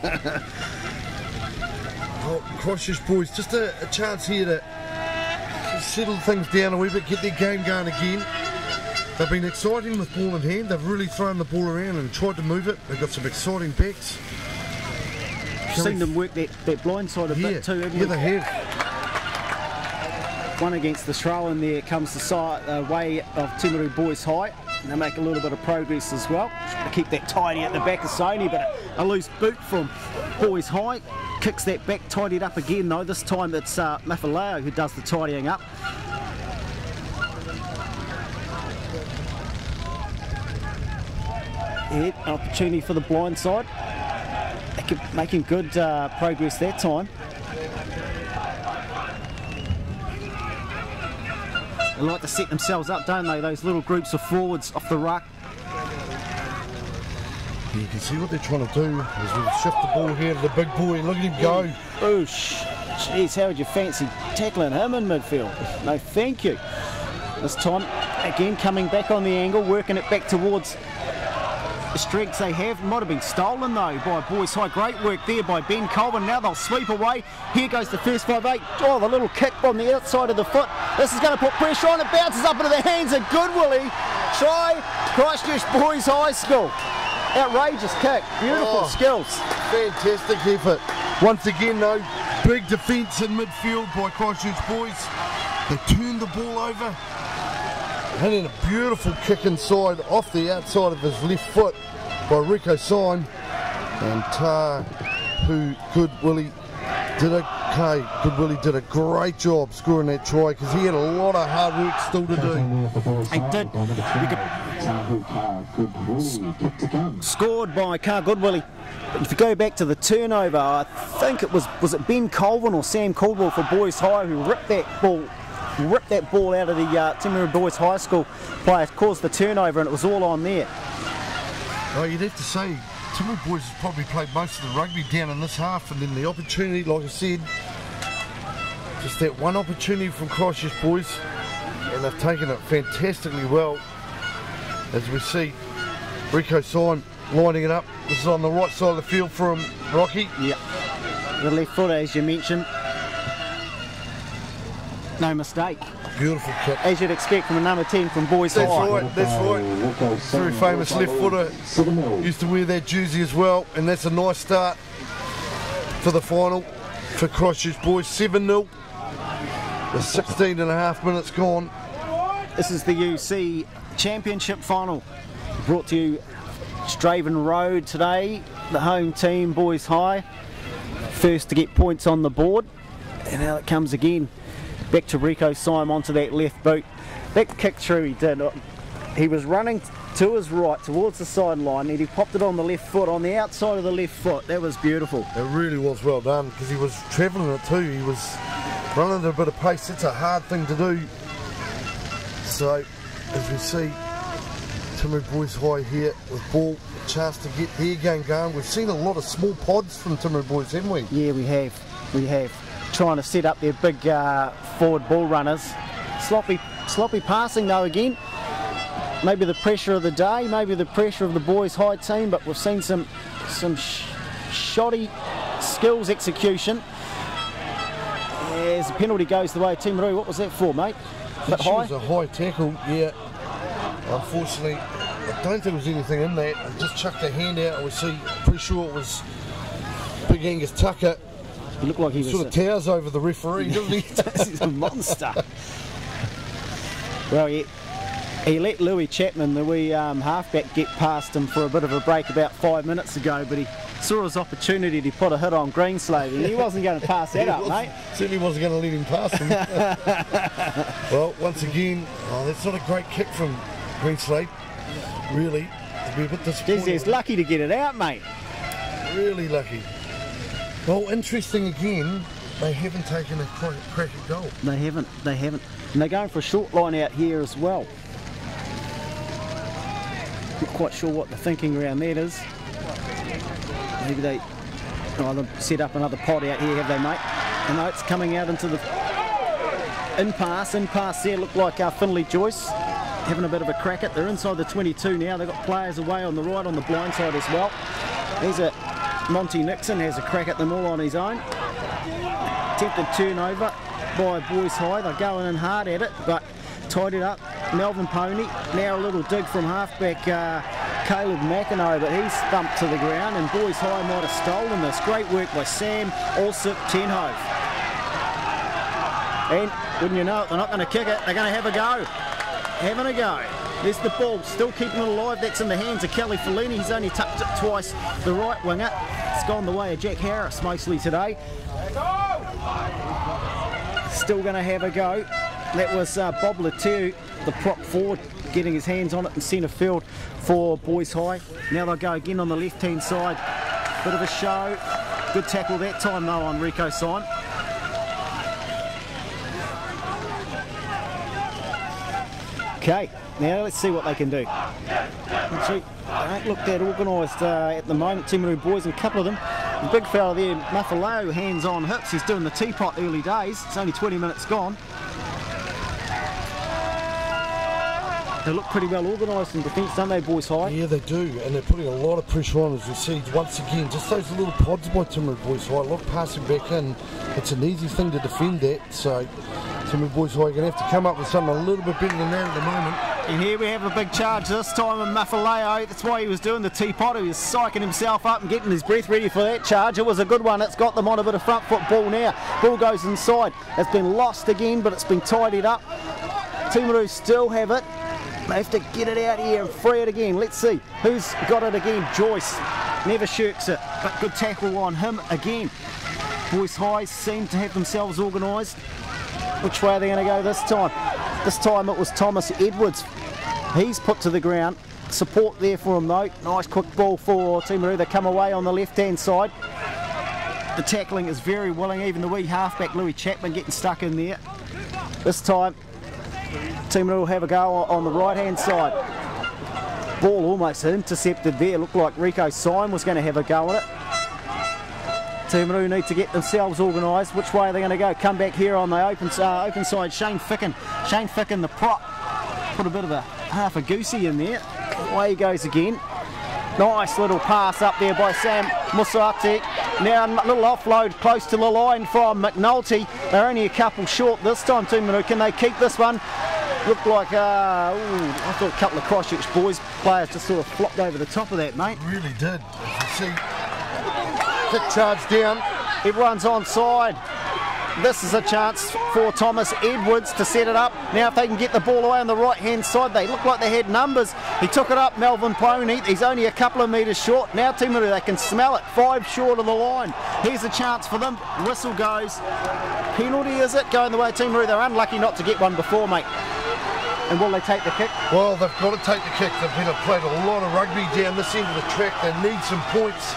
Oh, Christchurch boys, just a, a chance here to settle things down a wee bit, get their game going again. They've been exciting with ball in hand. They've really thrown the ball around and tried to move it. They've got some exciting backs. You've seen them work that, that blind side a Yeah, bit too, haven't yeah, you? they have. One against the throw, and there comes the side, uh, way of Timaru Boys High. And they make a little bit of progress as well. Trying to keep that tidy at the back of Sony, but a, a loose boot from Boys High. Kicks that back, tidied up again though. This time it's uh, Mafaleo who does the tidying up. Yeah, opportunity for the blind side. They keep making good uh, progress that time. They like to set themselves up, don't they? Those little groups of forwards off the ruck. You can see what they're trying to do is we shift the ball here to the big boy. Look at him go. Oosh. Jeez, how would you fancy tackling him in midfield? No, thank you. This time, again, coming back on the angle, working it back towards the strengths they have. Might have been stolen, though, by Boys High. Great work there by Ben Colvin. Now they'll sweep away. Here goes the first five eight. Oh, the little kick on the outside of the foot. This is going to put pressure on. It bounces up into the hands of Goodwillie. Try Christchurch Boys High School. Outrageous kick. Beautiful Oh, skills. Fantastic effort. Once again, though, big defence in midfield by Christchurch Boys. They turned the ball over. Hitting a beautiful kick inside off the outside of his left foot by Rico Syme. And Ta, who Goodwillie did a okay, Goodwillie did a great job scoring that try because he had a lot of hard work still to do. He did. Scored by Car Goodwillie. But if you go back to the turnover, I think it was was it Ben Colvin or Sam Caldwell for Boys High who ripped that ball ripped that ball out of the uh, Timaru Boys High School player, caused the turnover, and it was all on there. Oh, you'd have to say Timaru Boys has probably played most of the rugby down in this half, and then the opportunity, like I said, just that one opportunity from Christchurch Boys, and they've taken it fantastically well. As we see Rico Syme lining it up. This is on the right side of the field from Rocky. Yeah, the left foot, as you mentioned. No mistake. Beautiful kick. As you'd expect from a number ten from Boys That's High. right, that's right. Very famous left footer. Used to wear that jersey as well, and that's a nice start for the final for Christchurch Boys. seven nil. The sixteen and a half minutes gone. This is the U C Championship final, brought to you Straven Road today. The home team, Boys High, first to get points on the board, and now it comes again. Back to Rico Syme onto that left boot. That kick through he did, he was running to his right towards the sideline and he popped it on the left foot, on the outside of the left foot. That was beautiful. It really was well done because he was travelling it too. He was running at a bit of pace. It's a hard thing to do. So, as we see, Timaru Boys High here with ball, a chance to get their game going. We've seen a lot of small pods from Timaru Boys, haven't we? Yeah, we have. We have. Trying to set up their big uh, forward ball runners. Sloppy, sloppy passing though again. Maybe the pressure of the day, maybe the pressure of the Boys High team, but we've seen some some sh shoddy skills execution. As the penalty goes the way of Timaru. What was that for, mate? That high? was a high tackle, yeah. Unfortunately, I don't think there was anything in that. I just chucked a hand out. I was see, pretty sure it was Big Angus Tucker. He looked like he was sort of towers over the referee, doesn't he? He's a monster. Well, he, he let Louis Chapman, the wee um, halfback, get past him for a bit of a break about five minutes ago, but he saw his opportunity to put a hit on Greenslade, and he wasn't going to pass that up, mate. Certainly wasn't going to let him pass him. Well, once again, oh, that's not a great kick from Greenslade. Really, to be a bit disappointed. He's lucky to get it out, mate. Really lucky. Well, interesting again, they haven't taken a crack at goal. They haven't, they haven't. And they're going for a short line out here as well. Not quite sure what the thinking around that is. Maybe they either set up another pod out here, have they, mate? And no, it's coming out into the in pass, in pass there. Looked like uh, Finlay Joyce having a bit of a crack at. They're inside the twenty-two now. They've got players away on the right, on the blind side as well. There's a Monty Nixon has a crack at them all on his own. Attempted turnover by Boys High. They're going in hard at it, but tied it up. Melvin Pony, now a little dig from halfback uh, Caleb McIntyre, but he's thumped to the ground, and Boys High might have stolen this. Great work by Sam Alsip Tenhove. And wouldn't you know it, they're not going to kick it, they're going to have a go. Having a go. There's the ball, still keeping it alive. That's in the hands of Kelly Fellini. He's only touched it twice. The right winger. It's gone the way of Jack Harris mostly today. Still going to have a go. That was uh, Bob Leteau, the prop forward, getting his hands on it in centre field for Boys High. Now they'll go again on the left-hand side. Bit of a show. Good tackle that time though on Rico Syme. Okay, now let's see what they can do. Let's see. They don't look that organised uh, at the moment, Timaru Boys, and a couple of them The big fella there, Mafaleo, hands on hips. He's doing the teapot early days. It's only twenty minutes gone. They look pretty well organised in defence, don't they, Boys High? Yeah, they do, and they're putting a lot of pressure on, as you see. Once again, just those little pods by Timaru Boys High. A lot of passing back in. It's an easy thing to defend that, so Timaru Boys High are going to have to come up with something a little bit better than that at the moment. And here we have a big charge this time of Mafaleo. That's why he was doing the teapot. He was psyching himself up and getting his breath ready for that charge. It was a good one. It's got them on a bit of front foot ball now. Ball goes inside. It's been lost again, but it's been tidied up. Timaru still have it. They have to get it out here and free it again. Let's see who's got it again. Joyce never shirks it, but good tackle on him again. Boys High seem to have themselves organised. Which way are they going to go this time? This time it was Thomas Edwards. He's put to the ground. Support there for him though. Nice quick ball for Timaru. They come away on the left-hand side. The tackling is very willing. Even the wee halfback Louis Chapman getting stuck in there. This time Timaru will have a go on the right-hand side. Ball almost intercepted there. Looked like Rico Syme was going to have a go at it. Timaru need to get themselves organised. Which way are they going to go? Come back here on the open, uh, open side. Shane Ficken. Shane Ficken, the prop. Put a bit of a half a goosey in there. Away he goes again. Nice little pass up there by Sam Musate. Now a little offload close to the line from McNulty. They're only a couple short this time, Timaru. Can they keep this one? Looked like, uh, ooh, I thought a couple of Christchurch boys players just sort of flopped over the top of that, mate. Really did. As you see, kick charge down. Everyone's onside. This is a chance for Thomas Edwards to set it up. Now if they can get the ball away on the right hand side, they look like they had numbers. He took it up, Melvin Pony. He's only a couple of metres short. Now Timaru, they can smell it. Five short of the line. Here's a chance for them. Whistle goes. Penalty is it? Going the way of Timaru. They're unlucky not to get one before, mate. And will they take the kick? Well, they've got to take the kick. They've been played a lot of rugby down this end of the track. They need some points.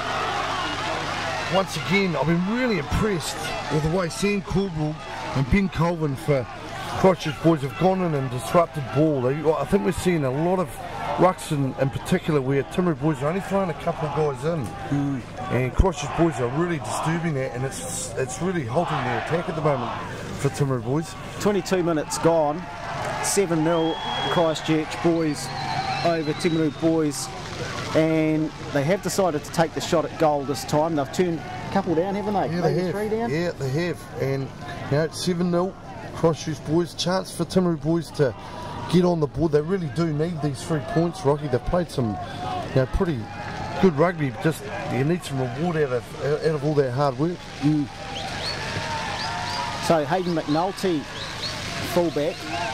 Once again, I've been really impressed with the way Sam Caldwell and Ben Colvin for Christchurch boys have gone in and disrupted ball. They, I think we're seeing a lot of rucks in, in particular where Timaru boys are only throwing a couple of guys in. Mm. And Christchurch boys are really disturbing that, and it's it's really halting their attack at the moment for Timaru boys. twenty-two minutes gone. seven nil Christchurch boys over Timaru boys. And they have decided to take the shot at goal this time. They've turned a couple down, haven't they? Yeah, they Maybe have. Three down? Yeah, they have. And you know, it's seven nil Christchurch boys. Chance for Timaru boys to get on the board. They really do need these three points, Rocky. They've played some, you know, pretty good rugby. Just you need some reward out of out of all their hard work. Mm. So Hayden McNulty, fullback.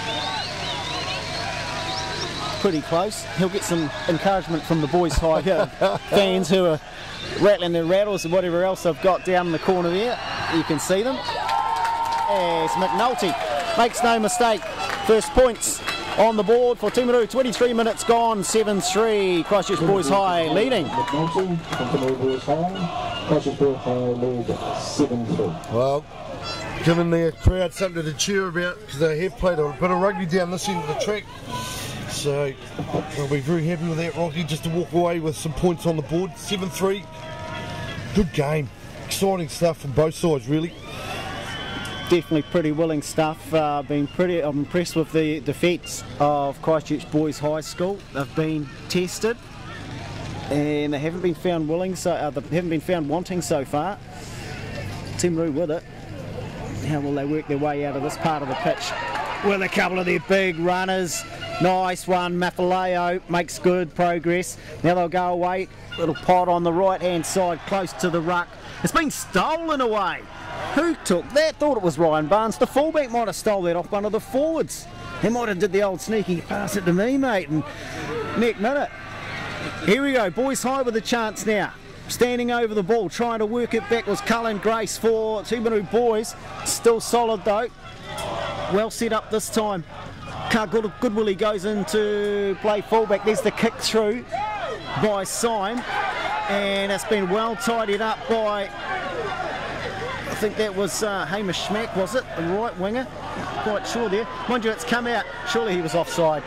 Pretty close. He'll get some encouragement from the Boys High fans who are rattling their rattles and whatever else they've got down in the corner there. You can see them. As McNulty makes no mistake. First points on the board for Timaru. twenty-three minutes gone, seven three. Christchurch Boys High leading. McNulty from Timaru Boys High. Christchurch Boys High lead seven three. Well, giving the crowd something to cheer about because they have played a bit of rugby down this end of the track. So we'll be very happy with that, Rocky, just to walk away with some points on the board. seven three. Good game. Exciting stuff from both sides, really. Definitely pretty willing stuff. Uh, been pretty, I'm impressed with the defence of Christchurch Boys High School. They've been tested and they haven't been found willing, so uh, they haven't been found wanting so far. Timaru with it. How will they work their way out of this part of the pitch? With a couple of their big runners. Nice one, Mafaleo makes good progress. Now they'll go away. Little pod on the right hand side, close to the ruck. It's been stolen away. Who took that? Thought it was Ryan Barnes. The fullback might have stole that off one of the forwards. He might have did the old sneaky pass it to me, mate, and neck minute. Here we go, Boys High with a chance now. Standing over the ball, trying to work it back was Cullen Grace for Timaru boys. Still solid though. Well set up this time. Good, Goodwillie goes into play fullback. There's the kick through by Syme, and it's been well tidied up by, I think that was uh, Hamish Schmack, was it? The right winger. Not quite sure there. Mind you, it's come out. Surely he was offside.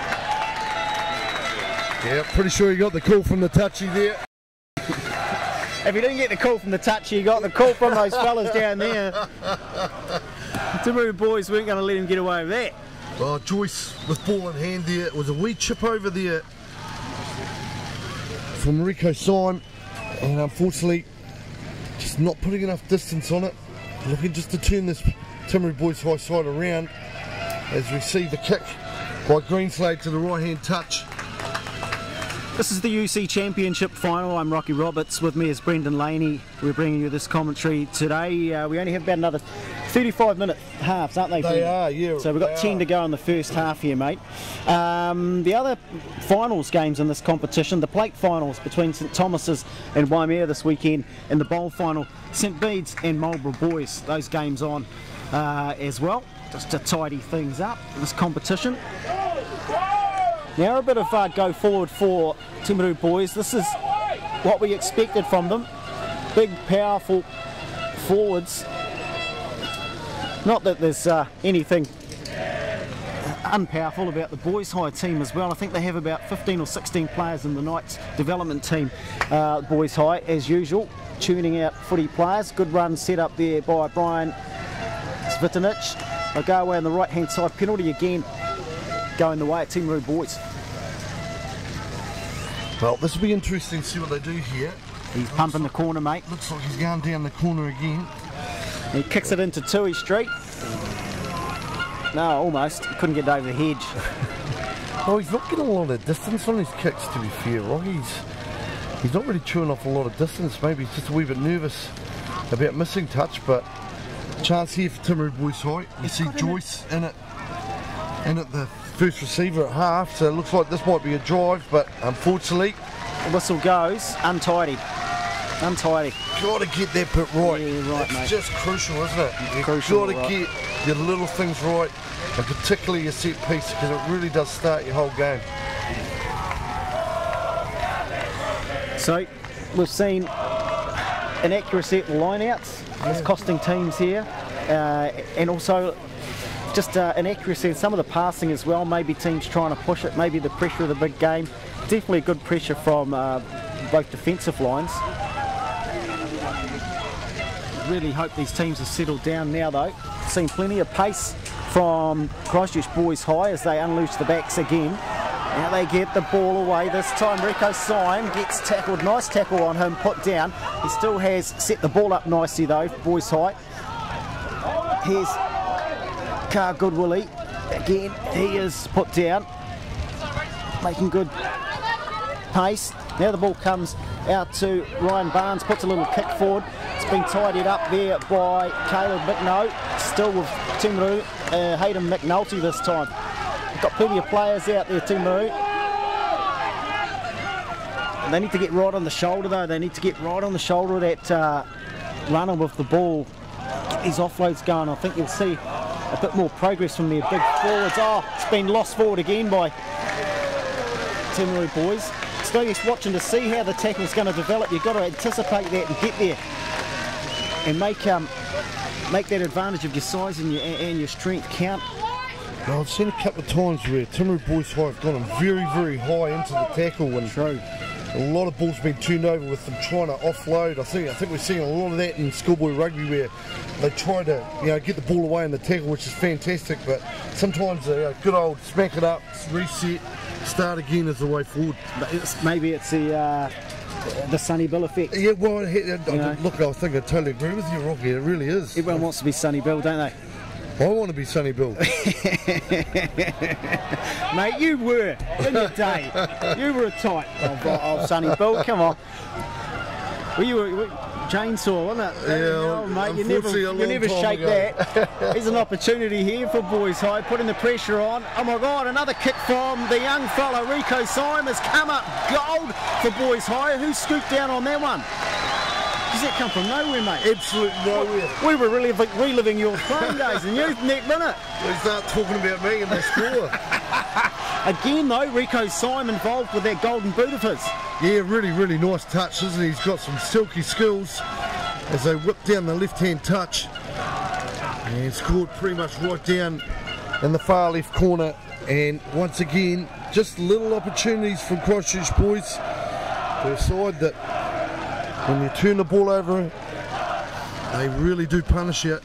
Yeah, pretty sure he got the call from the touchy there. If you didn't get the call from the touch, you got the call from those fellas down there. Timaru boys weren't going to let him get away with that. Oh, Joyce with ball in hand there. It was a wee chip over there from Rico Syme, and unfortunately just not putting enough distance on it. Looking just to turn this Timaru Boys High side around as we see the kick by Greenslade to the right hand touch. This is the U C Championship final. I'm Rocky Roberts. With me is Brendan Laney. We're bringing you this commentary today. Uh, we only have about another thirty-five minute halves, aren't they? They Brendan? are, yeah. So we've got ten are. to go in the first half here, mate. Um, the other finals games in this competition, the plate finals between St Thomas's and Waimea this weekend, and the bowl final, St Bede's and Marlborough Boys. Those games on uh, as well, just to tidy things up in this competition. Now a bit of uh, go forward for Timaru Boys. This is what we expected from them. Big, powerful forwards. Not that there's uh, anything unpowerful about the Boys High team as well. I think they have about fifteen or sixteen players in the Knights development team, uh, Boys High, as usual, tuning out footy players. Good run set up there by Brian Svitinic. They'll go away on the right hand side. Penalty again, going the way at Timaru Boys. Well, this will be interesting to see what they do here. He's pumping the corner, mate. Looks like he's going down the corner again. He kicks it into Tui Street. No, almost. He couldn't get over the hedge. Oh, he's not getting a lot of distance on his kicks, to be fair, Rocky's. He's not really chewing off a lot of distance. Maybe he's just a wee bit nervous about missing touch, but chance here for Timaru Boys High. You see Joyce in it, in at the first receiver at half, so it looks like this might be a drive, but unfortunately The whistle goes. Untidy. Untidy. Got to get that bit right. Yeah, right, it's mate. just crucial, isn't it? You've Crucial, got to right. get your little things right, and particularly your set piece, because it really does start your whole game. So we've seen inaccuracy at the lineouts. It's costing teams here, uh, and also just uh, inaccuracy in some of the passing as well. Maybe teams trying to push it, maybe the pressure of the big game. Definitely good pressure from uh, both defensive lines. Really hope these teams have settled down now though. Seen plenty of pace from Christchurch Boys High as they unleash the backs again. Now they get the ball away. This time Rico Syme gets tackled. Nice tackle on him, put down. He still has set the ball up nicely though, Boys High. Here's Car Goodwillie. Again, he is put down. Making good pace. Now the ball comes out to Ryan Barnes, puts a little kick forward. It's been tidied up there by Caleb McNo. Still with Timaru, uh, Hayden McNulty this time. Got plenty of players out there, Timaru. They need to get right on the shoulder though. They need to get right on the shoulder of that uh, runner with the ball. Get these offloads going. I think you'll see a bit more progress from their big forwards. Oh, it's been lost forward again by Timaru Boys. Still just watching to see how the tackle's going to develop. You've got to anticipate that and get there and make um, make that advantage of your size and your, and your strength count. Well, I've seen a couple of times where Timaru Boys High have gone very, very high into the tackle, and True. a lot of balls been turned over with them trying to offload. I think I think we're seeing a lot of that in schoolboy rugby where they try to you know get the ball away in the tackle, which is fantastic. But sometimes a uh, good old smack it up, reset, start again is the way forward. But it's, maybe it's the uh, the Sonny Bill effect. Yeah, well, I, I, know. look, I think I totally agree with you, Rocky. It really is. Everyone wants to be Sonny Bill, don't they? I want to be Sonny Bill. Mate, you were in your day. You were a type of, of Sonny Bill. Come on. Well, you were, you were chainsaw, wasn't it? Yeah, oh, mate, you never, unfortunately a you long never time shake ago. that. There's an opportunity here for Boys High, putting the pressure on. Oh my God, another kick from the young fella, Rico Syme, has come up gold for Boys High. Who scooped down on that one? Does that come from nowhere, mate? Absolute nowhere. We were really reliving your playing days and youth, Nick, didn't it? They start talking about me and they score. Again, though, Rico Syme involved with that golden boot of his. Yeah, really, really nice touch, isn't he? He's got some silky skills as they whip down the left-hand touch. And scored pretty much right down in the far left corner. And once again, just little opportunities from Christchurch Boys. They're a side that when you turn the ball over, they really do punish you.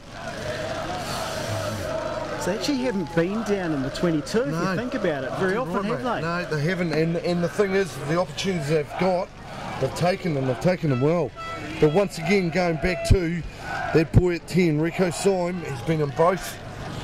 So they actually haven't been down in the twenty-two, if No. you think about it, very often, Right, have mate. they? No, they haven't, and, and the thing is, the opportunities they've got, they've taken them, they've taken them well. But once again, going back to that boy at ten, Rico Syme, he's been in both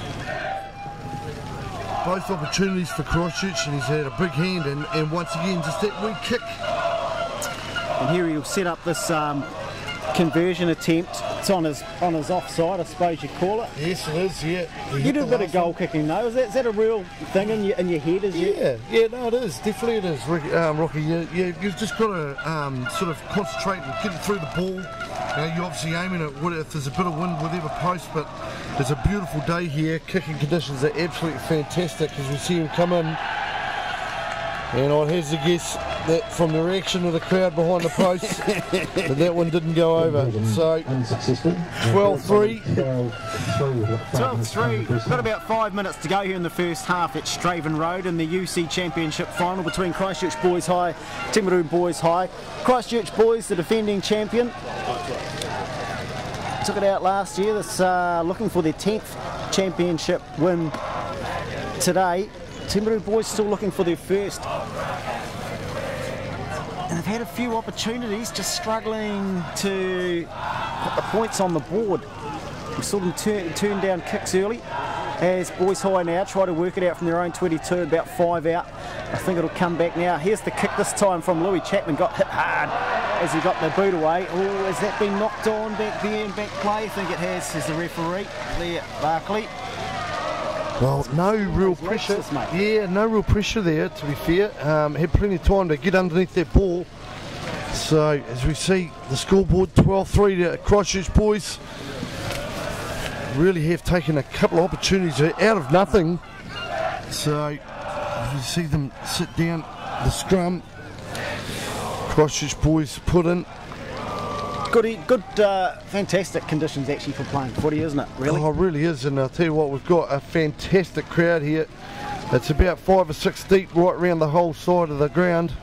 both opportunities for Christchurch, and he's had a big hand, and, and once again, just that wee kick. And here he'll set up this um, conversion attempt. It's on his on his offside, I suppose you call it. Yes, it is, yeah. He You hit do a the bit of last goal one. kicking though, is that, is that a real thing in your, in your head? Is you? Yeah, yeah, no, it is. Definitely it is, Ricky, um, Rocky. You, you, you've just got to um, sort of concentrate and get it through the ball. You know, you're obviously aiming at what if there's a bit of wind, whatever post, but it's a beautiful day here. Kicking conditions are absolutely fantastic as we see him come in. And I'd have to guess that from the reaction of the crowd behind the post, that that one didn't go over. So, twelve three. twelve three. Got about five minutes to go here in the first half at Straven Road in the U C Championship final between Christchurch Boys High, Timaru Boys High. Christchurch Boys, the defending champion, took it out last year. This uh, looking for their tenth championship win today. Timaru Boys still looking for their first. And they've had a few opportunities, just struggling to put the points on the board. We saw them turn, turn down kicks early, as Boys High now try to work it out from their own twenty-two, about five out. I think it'll come back now. Here's the kick this time from Louis Chapman, got hit hard as he got the boot away. Oh, has that been knocked on back there in back play? I think it has, says the referee, Leah Barkley. Well, no real pressure. This, mate. Yeah, no real pressure there, to be fair. Um, had plenty of time to get underneath that ball. So, as we see, the scoreboard twelve three to Christchurch Boys. Really have taken a couple of opportunities out of nothing. So, you see them sit down, the scrum. Christchurch Boys put in. Good, good, uh, fantastic conditions actually for playing footy, isn't it? Really? Oh, it really is, and I'll tell you what, we've got a fantastic crowd here. It's about five or six deep right around the whole side of the ground.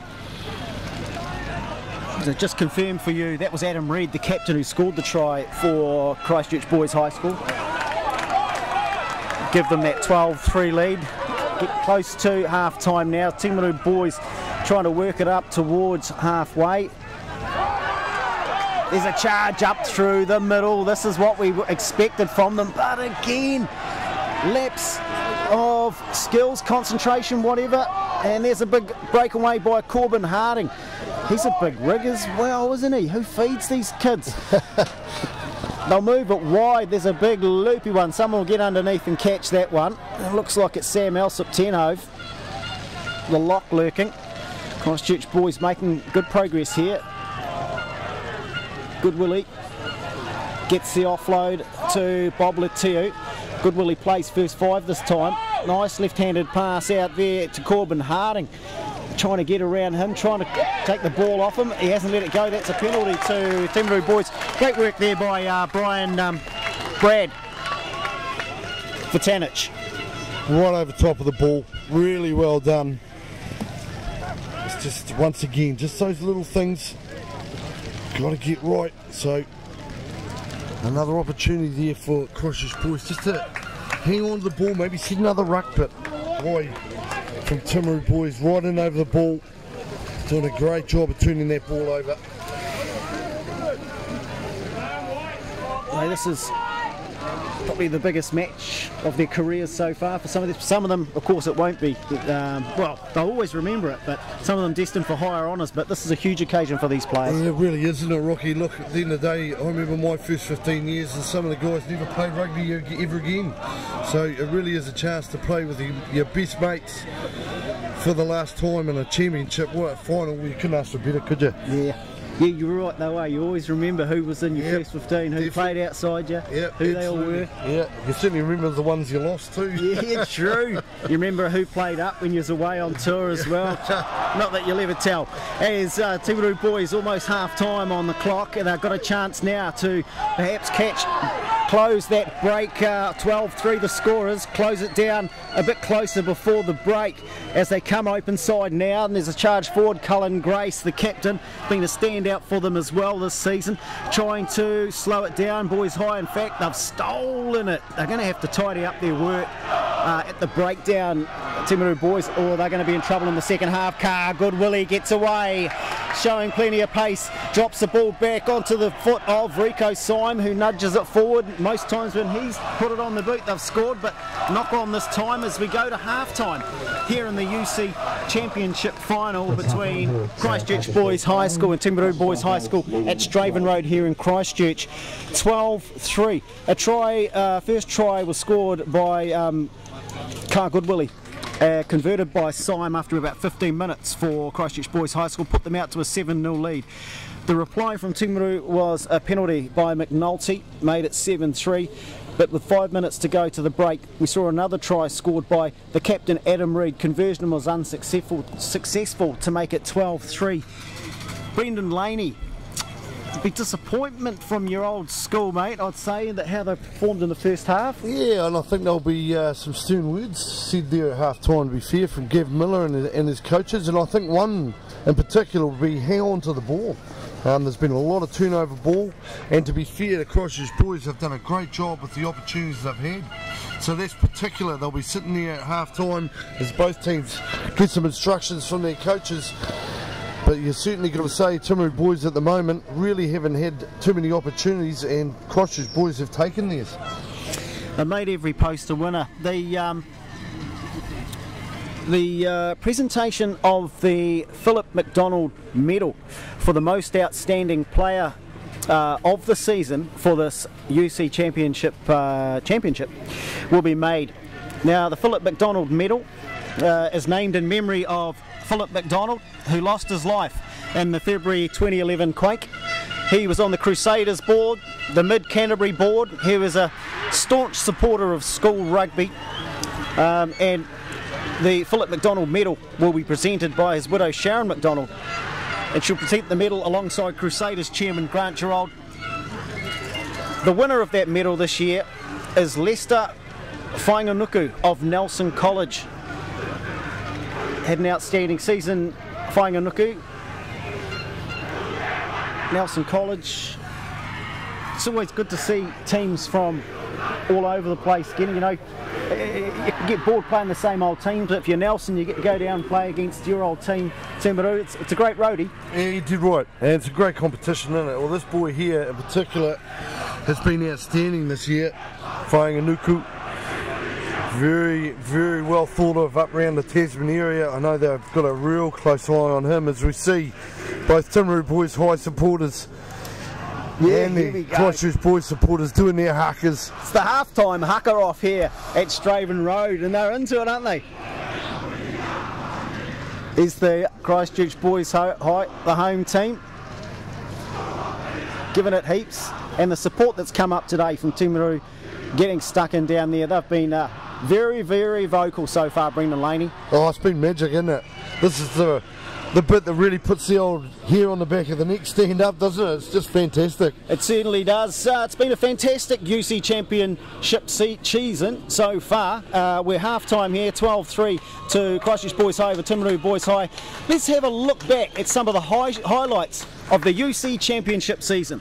So just confirm for you, that was Adam Reid, the captain who scored the try for Christchurch Boys High School. Give them that twelve three lead. Get close to half time now. Timaru Boys trying to work it up towards halfway. There's a charge up through the middle. This is what we expected from them. But again, lapse of skills, concentration, whatever. And there's a big breakaway by Corbin Harding. He's a big rig as well, isn't he? Who feeds these kids? They'll move it wide. There's a big loopy one. Someone will get underneath and catch that one. It looks like it's Sam Alsop Tenhove, the lock lurking. Christchurch Boys making good progress here. Good Willie gets the offload to Bob Letiu. Good Willie plays first five this time. Nice left-handed pass out there to Corbin Harding. Trying to get around him, trying to take the ball off him. He hasn't let it go. That's a penalty to Timaru Boys. Great work there by uh, Brian um, Brad Vitanich. Right over top of the ball. Really well done. It's just, once again, just those little things got to get right. So another opportunity there for Christchurch Boys just to hang on to the ball, maybe set another ruck, but boy, from Timaru Boys right in over the ball, doing a great job of turning that ball over. Well, this is probably the biggest match of their careers so far for some of them. Some of them, of course, it won't be. Um, well, they'll always remember it, but some of them destined for higher honours. But this is a huge occasion for these players. Yeah, it really is, isn't it, Rocky? Look, at the end of the day, I remember my first fifteen years, and some of the guys never played rugby ever again. So it really is a chance to play with your, your best mates for the last time in a championship. What a final! You couldn't ask for better, could you? Yeah. Yeah, you're right though, eh? You always remember who was in your Yep. first fifteen, who Definitely. played outside you, Yep, who they all absolutely. were. Yeah, you certainly remember the ones you lost too. Yeah, true. You remember who played up when you was away on tour as well. Not that you'll ever tell. As uh, Timaru Boys almost half time on the clock, and they've got a chance now to perhaps catch close that break. uh, twelve three the scorers, close it down a bit closer before the break as they come open side now, and there's a charge forward. Cullen Grace, the captain, been a standout for them as well this season, trying to slow it down. Boys High, in fact, they've stolen it. They're going to have to tidy up their work uh, at the breakdown, Timaru boys, or they're going to be in trouble in the second half. Car Goodwillie gets away, showing plenty of pace, drops the ball back onto the foot of Rico Syme, who nudges it forward. Most times when he's put it on the boot, they've scored, but knock on this time as we go to half time here in the U C Championship final between Christchurch Boys High School and Timaru Boys High School at Straven Road here in Christchurch. twelve three. A try, uh, first try was scored by um, Car Goodwillie. Uh, converted by Syme after about fifteen minutes for Christchurch Boys High School, put them out to a seven nil lead. The reply from Timaru was a penalty by McNulty, made it seven three, but with five minutes to go to the break, we saw another try scored by the captain Adam Reid. Conversion was unsuccessful successful to make it twelve three. Brendan Laney, big disappointment from your old schoolmate, I'd say, that how they performed in the first half. Yeah, and I think there'll be uh, some stern words said there at half time, to be fair, from Gav Miller and, and his coaches, and I think one in particular will be hang on to the ball. Um, there's been a lot of turnover ball, and to be fair, the Christchurch boys have done a great job with the opportunities they've had. So that's particular. They'll be sitting there at half time as both teams get some instructions from their coaches. But you're certainly got to say Timaru boys at the moment really haven't had too many opportunities, and Christchurch boys have taken theirs. They made every post a winner. The um, the uh, presentation of the Philip McDonald Medal for the most outstanding player uh, of the season for this U C Championship uh, championship will be made. Now, the Philip McDonald Medal uh, is named in memory of Philip McDonald, who lost his life in the February twenty eleven quake. He was on the Crusaders board, the Mid Canterbury board. He was a staunch supporter of school rugby, um, and the Philip McDonald Medal will be presented by his widow Sharon McDonald, and she'll present the medal alongside Crusaders chairman Grant Gerald. The winner of that medal this year is Lester Whainganuku of Nelson College. Had an outstanding season, Whainganuku. Nelson College. It's always good to see teams from all over the place getting, you know, you can get bored playing the same old teams, but if you're Nelson, you get to go down and play against your old team, Timaru. It's, it's a great roadie. Yeah, you did right, and it's a great competition, isn't it? Well, this boy here in particular has been outstanding this year, Whainganuku. Very, very well thought of up around the Tasman area. I know they've got a real close eye on him, as we see both Timaru Boys High supporters yeah, and the Christchurch Boys supporters doing their huckers. It's the halftime hucker off here at Straven Road, and they're into it, aren't they? Is the Christchurch Boys High, the home team, giving it heaps, and the support that's come up today from Timaru getting stuck in down there. They've been uh, very, very vocal so far, Brendan Laney. Oh, it's been magic, isn't it? This is the the bit that really puts the old hair on the back of the neck stand up, doesn't it? It's just fantastic. It certainly does. Uh, it's been a fantastic U C Championship season so far. Uh, we're half-time here, twelve three to Christchurch Boys High over Timaru Boys High. Let's have a look back at some of the high highlights of the U C Championship season.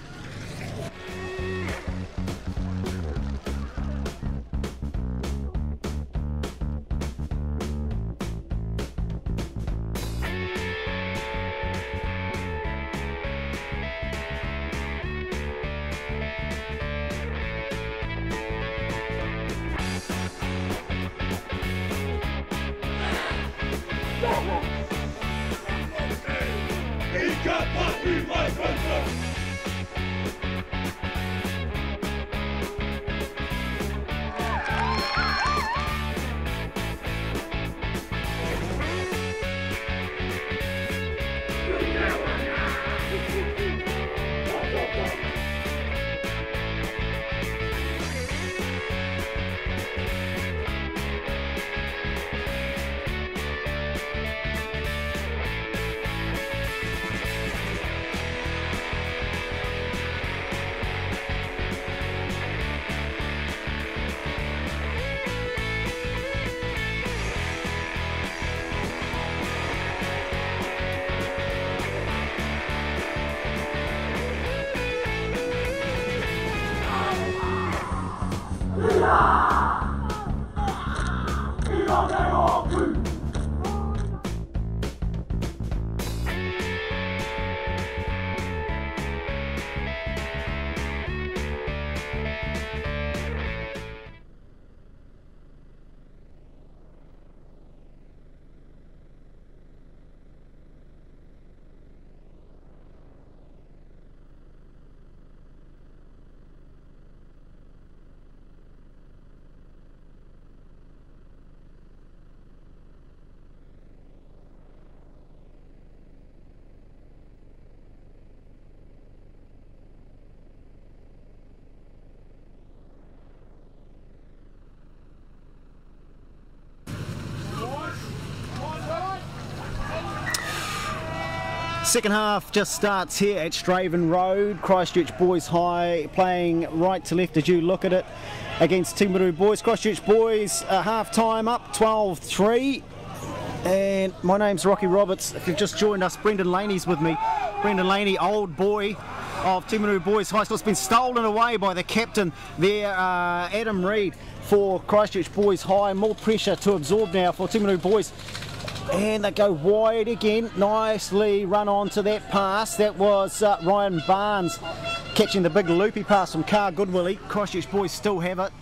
Second half just starts here at Straven Road. Christchurch Boys High playing right to left as you look at it against Timaru Boys. Christchurch Boys uh, half time up twelve three. And my name's Rocky Roberts. If you've just joined us, Brendan Laney's with me. Brendan Laney, old boy of Timaru Boys High School. It's been stolen away by the captain there, uh, Adam Reid, for Christchurch Boys High. More pressure to absorb now for Timaru Boys. And they go wide again. Nicely run on to that pass. That was uh, Ryan Barnes catching the big loopy pass from Carl Goodwillie. Christchurch Boys still have it.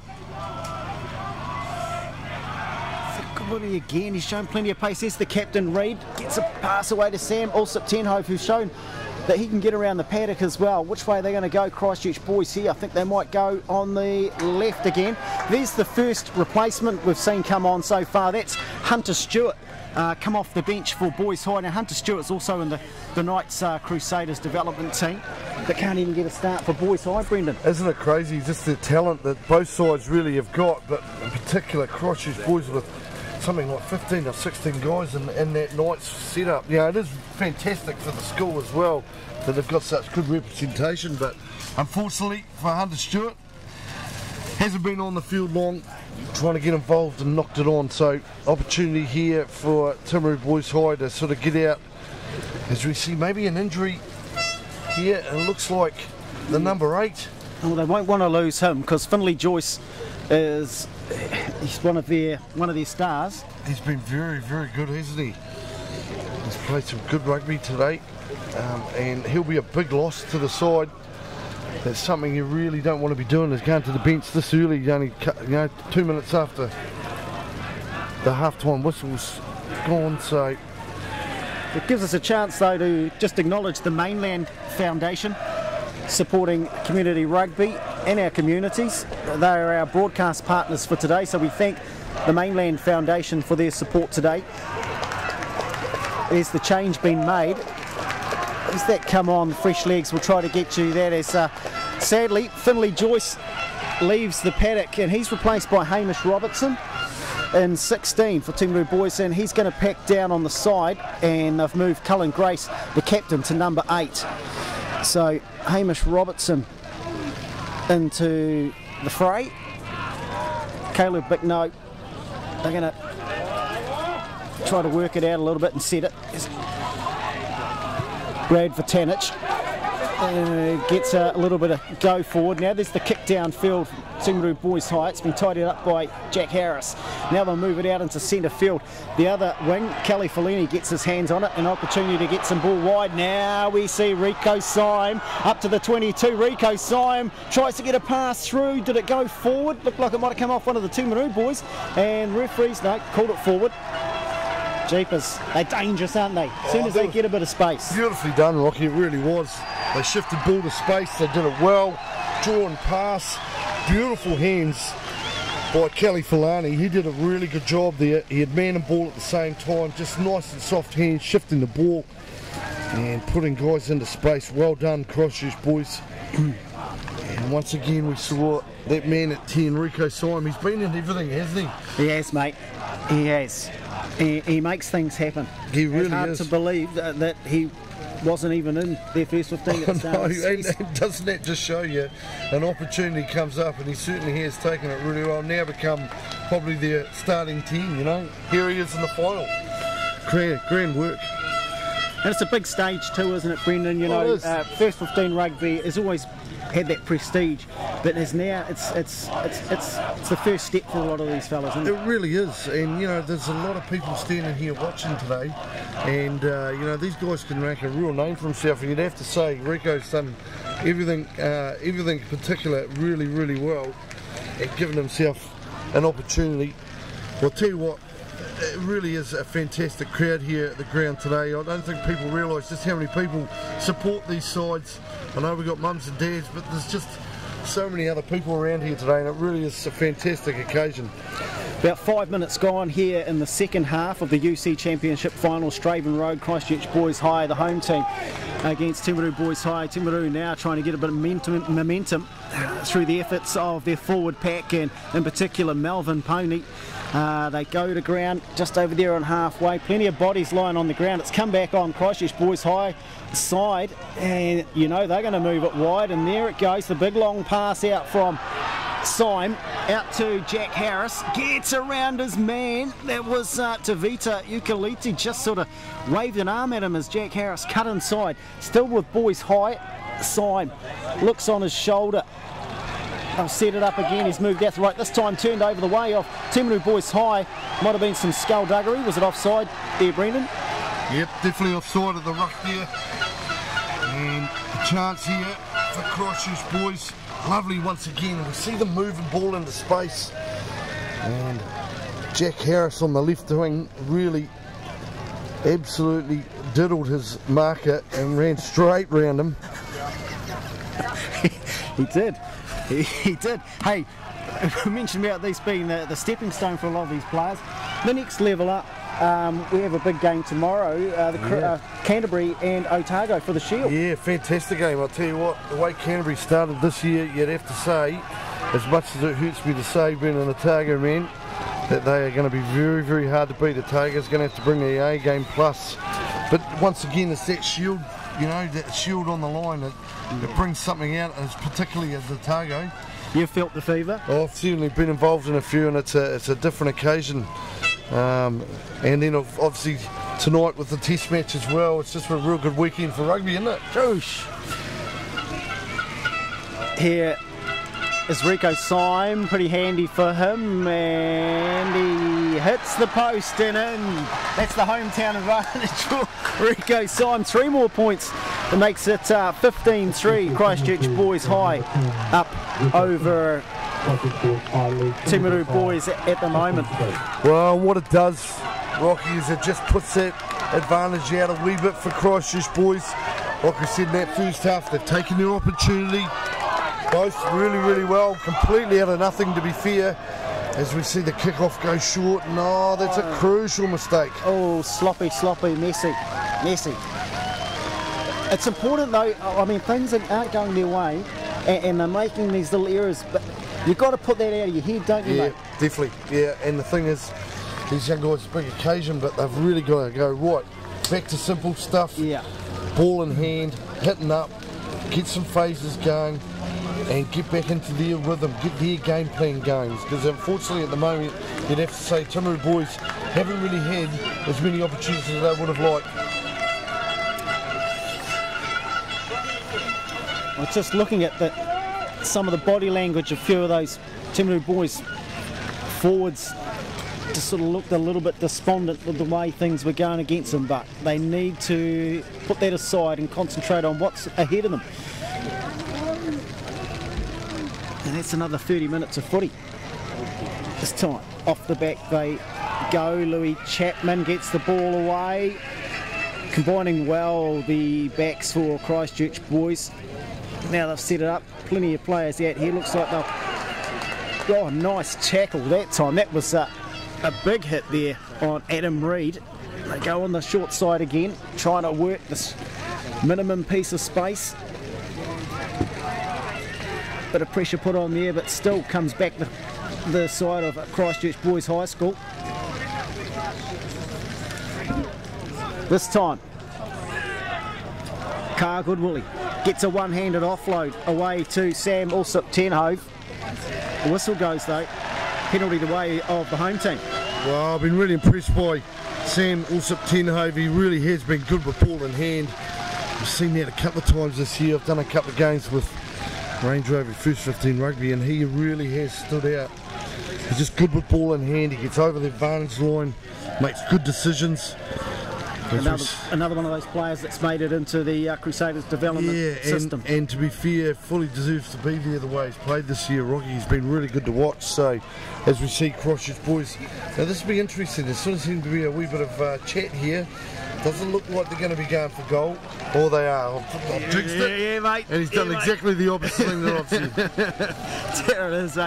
Goodwillie again. He's shown plenty of pace. There's the captain, Reid. Gets a pass away to Sam Alsop Tenhove, who's shown that he can get around the paddock as well. Which way are they going to go, Christchurch Boys here? I think they might go on the left again. There's the first replacement we've seen come on so far. That's Hunter Stewart. Uh, come off the bench for Boys High. Now Hunter Stewart's also in the, the Knights uh, Crusaders development team, but can't even get a start for Boys High, Brendan. Isn't it crazy, just the talent that both sides really have got, but in particular Christchurch Boys with something like fifteen or sixteen guys in, in that Knights setup. Yeah, it is fantastic for the school as well that they've got such good representation, but unfortunately for Hunter Stewart, hasn't been on the field long, trying to get involved and knocked it on. So opportunity here for Timaru Boys High to sort of get out as we see maybe an injury here. It looks like the number eight. Well, they won't want to lose him because Finlay Joyce is he's one of their one of their stars. He's been very, very good, hasn't he? He's played some good rugby today, um, and he'll be a big loss to the side. That's something you really don't want to be doing, is going to the bench this early, only you know two minutes after the half-time whistle's gone. So it gives us a chance though to just acknowledge the Mainland Foundation supporting community rugby and our communities. They are our broadcast partners for today, so we thank the Mainland Foundation for their support today. There's the change been made. Is that come on? Fresh legs will try to get you that as uh, sadly Finlay Joyce leaves the paddock and he's replaced by Hamish Robertson in sixteen for Timaru Boys, and he's going to pack down on the side, and they've moved Cullen Grace, the captain, to number eight. So Hamish Robertson into the fray. Caleb Bicknoe, they're going to try to work it out a little bit and set it. Brad Vitanich uh, gets a, a little bit of go forward. Now there's the kick downfield from Timaru Boys High. It's been tidied up by Jack Harris. Now they'll move it out into centre field. The other wing, Kelly Fellini, gets his hands on it. An opportunity to get some ball wide. Now we see Rico Syme up to the twenty-two. Rico Syme tries to get a pass through. Did it go forward? Looked like it might have come off one of the Timaru boys. And referees, no, called it forward. Jeepers, they're dangerous, aren't they? As soon oh, as they get a bit of space. Beautifully done, Rocky, it really was. They shifted ball to space, they did it well. Draw and pass, beautiful hands by Kelly Filani. He did a really good job there. He had man and ball at the same time, just nice and soft hands, shifting the ball and putting guys into space. Well done, Christchurch Boys. And once again we saw that man at ten, Rico Syme. He's been in everything, hasn't he? He has, mate. He has. He, he makes things happen. He really it's hard is. to believe that, that he wasn't even in their first fifteen at the start. No, of the and, season. and doesn't that just show you an opportunity comes up, and he certainly has taken it really well. Now become probably their starting team, you know. Here he is in the final. Grand, grand work. And it's a big stage too, isn't it, Brendan? You Oh, know, it is. uh, first fifteen rugby has always had that prestige, but is now it's it's it's it's it's the first step for a lot of these fellas, isn't it? It really is, and you know, there's a lot of people standing here watching today, and uh, you know, these guys can make a real name for himself. And you'd have to say Rico's done everything, uh, everything in particular, really, really well, and given himself an opportunity. Well, I'll tell you what, it really is a fantastic crowd here at the ground today. I don't think people realise just how many people support these sides. I know we've got mums and dads, but there's just so many other people around here today, and it really is a fantastic occasion. About five minutes gone here in the second half of the U C Championship final. Straven Road, Christchurch Boys High, the home team, against Timaru Boys High. Timaru now trying to get a bit of momentum, momentum through the efforts of their forward pack, and in particular Melvin Pony. Uh, they go to ground just over there on halfway. Plenty of bodies lying on the ground. It's come back on Christchurch Boys High side, and you know they're going to move it wide, and there it goes. The big long pass out from Syme out to Jack Harris, gets around his man. That was uh, Tavita Ukaliti, just sort of waved an arm at him as Jack Harris cut inside. Still with Boys High. Syme looks on his shoulder. They'll set it up again. He's moved out to right. This time turned over the way of Timaru Boys High. Might have been some skullduggery. Was it offside there, Brendan? Yep, definitely offside of the ruck there. And a chance here for Christchurch Boys. Lovely once again. We see them moving ball into space. And Jack Harris on the left wing really absolutely diddled his marker and ran straight round him. He did. He, he did. Hey, we mentioned about these being the, the stepping stone for a lot of these players. The next level up, um, we have a big game tomorrow, uh, the yeah. uh, Canterbury and Otago for the Shield. Yeah, fantastic game. I'll tell you what, the way Canterbury started this year, you'd have to say, as much as it hurts me to say, being an Otago man, that they are going to be very, very hard to beat. Otago's going to have to bring the A game plus. But once again, it's that Shield, you know, that Shield on the line. It, it brings something out, as particularly as Otago. You've felt the fever? Oh, I've certainly been involved in a few, and it's a, it's a different occasion. Um, and then obviously tonight with the test match as well, it's just a real good weekend for rugby, isn't it? Joosh. Here is Rico Syme, pretty handy for him, and he hits the post and in. That's the hometown advantage for Rico Syme. Three more points that makes it fifteen three. Uh, Christchurch Boys High up over Timaru Boys at the moment. Well, what it does, Rocky, is it just puts that advantage out a wee bit for Christchurch Boys. Like I said in that first half, they've taken their opportunity. Both really, really well, completely out of nothing, to be fair, as we see the kick-off go short. No, that's a crucial mistake. Oh, sloppy, sloppy, messy, messy. It's important though, I mean, things aren't going their way, and, and they're making these little errors, but you've got to put that out of your head, don't you, yeah, mate? Definitely, yeah, and the thing is, these young guys, big occasion, but they've really got to go, right, back to simple stuff, yeah. Ball in hand, hitting up, get some phases going, and get back into their rhythm, get their game plan going. Because unfortunately at the moment, you'd have to say Timaru Boys haven't really had as many opportunities as they would have liked. Well, just looking at the, some of the body language of a few of those Timaru Boys forwards, just sort of looked a little bit despondent with the way things were going against them, but they need to put that aside and concentrate on what's ahead of them. And that's another thirty minutes of footy. This time, off the back they go. Louis Chapman gets the ball away. Combining well the backs for Christchurch Boys. Now they've set it up. Plenty of players out here. Looks like they'll... Oh, nice tackle that time. That was a, a big hit there on Adam Reid. They go on the short side again, trying to work this minimum piece of space. Bit of pressure put on there, but still comes back the, the side of Christchurch Boys High School. This time, Carr Goodwillie gets a one-handed offload away to Sam Alsop Tenhove. The whistle goes though, penalty the way of the home team. Well, I've been really impressed by Sam Alsop Tenhove. He really has been good with ball in hand. I've seen that a couple of times this year. I've done a couple of games with Range Rover First fifteen Rugby, and he really has stood out. He's just good with ball in hand. He gets over the advantage line, makes good decisions. Another, another one of those players that's made it into the uh, Crusaders development yeah, and, system. And to be fair, fully deserves to be there the way he's played this year. Rocky, he's been really good to watch. So, as we see Christchurch Boys, now this will be interesting. There sort of seems to be a wee bit of uh, chat here. Doesn't look like they're going to be going for goal, or they are. I've, I've jinxed yeah, it, yeah, mate. And he's done yeah, exactly mate. the opposite thing that I've said. There it is, eh?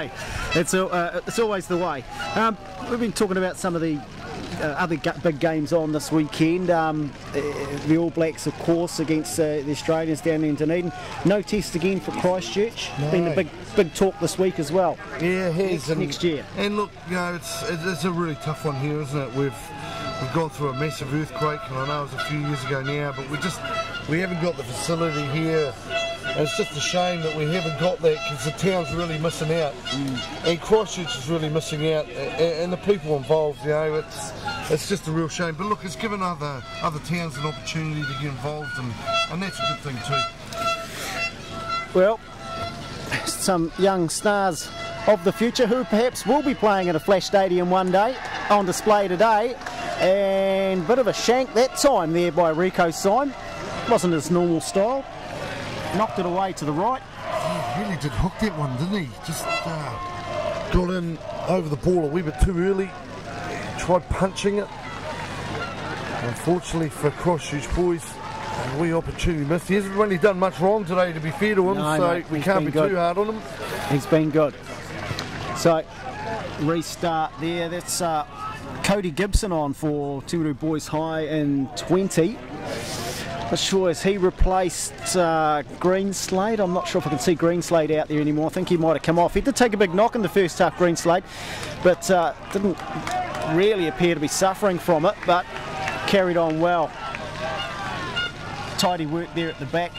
It's, uh, it's always the way. Um, we've been talking about some of the uh, other big games on this weekend. Um, uh, the All Blacks, of course, against uh, the Australians down in Dunedin. No test again for Christchurch. No. Been a big, big talk this week as well. Yeah, it has. Next, and, next year. And look, you know, it's it's a really tough one here, isn't it? We've we've gone through a massive earthquake, and I know it was a few years ago now, but we just we haven't got the facility here. And it's just a shame that we haven't got that, because the town's really missing out, mm. and Christchurch is really missing out, and, and the people involved. You know, it's it's just a real shame. But look, it's given other other towns an opportunity to get involved, and and that's a good thing too. Well, some young stars of the future who perhaps will be playing at a Flash Stadium one day, on display today, and bit of a shank that time there by Rico Syme. Wasn't his normal style. Knocked it away to the right. He really did hook that one, didn't he? Just uh, got in over the ball a wee bit too early. Tried punching it. Unfortunately for Christchurch boys, a wee opportunity missed. He hasn't really done much wrong today, to be fair to him, No, so mate, we he's can't been be good. too hard on him. He's been good. So, restart there. That's uh, Cody Gibson on for Timaru Boys High in twenty. Not sure, has he replaced uh, Greenslade? I'm not sure if I can see Greenslade out there anymore. I think he might have come off. He did take a big knock in the first half, Greenslade, but uh, didn't really appear to be suffering from it, but carried on well. Tidy work there at the back.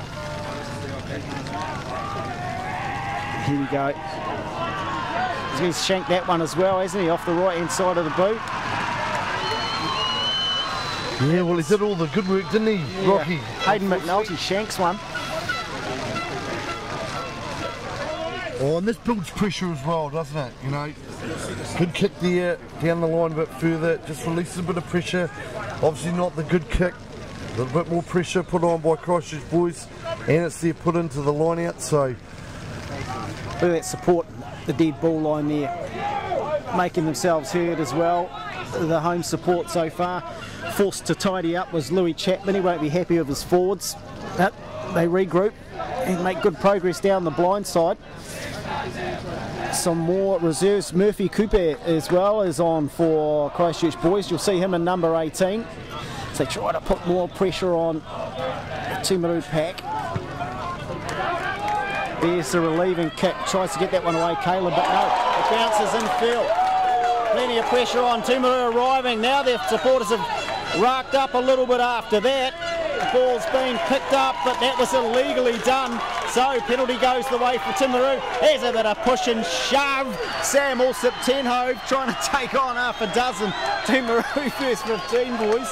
Here we go. He's shanked that one as well, hasn't he, off the right hand side of the boot. Yeah, well, he did all the good work, didn't he, Yeah. Rocky? Hayden McNulty shanks one. Oh, and this builds pressure as well, doesn't it? You know, good kick there, down the line a bit further, just releases a bit of pressure. Obviously not the good kick. A little bit more pressure put on by Christchurch boys, and it's there put into the line out, so... Look at that support, the dead ball line there, making themselves heard as well. The home support so far. Forced to tidy up was Louis Chapman. He won't be happy with his forwards. But they regroup and make good progress down the blind side. Some more reserves. Murphy Cooper as well is on for Christchurch boys. You'll see him in number eighteen. So they try to put more pressure on the Timaru pack. There's the relieving kick. Tries to get that one away, Caleb, but no. It bounces infield. Plenty of pressure on Timaru arriving. Now their supporters have racked up a little bit after that. The ball's been picked up, but that was illegally done. So penalty goes the way for Timaru. There's a bit of push and shove. Sam Alsip Tenhove trying to take on half a dozen. Timaru first fifteen boys.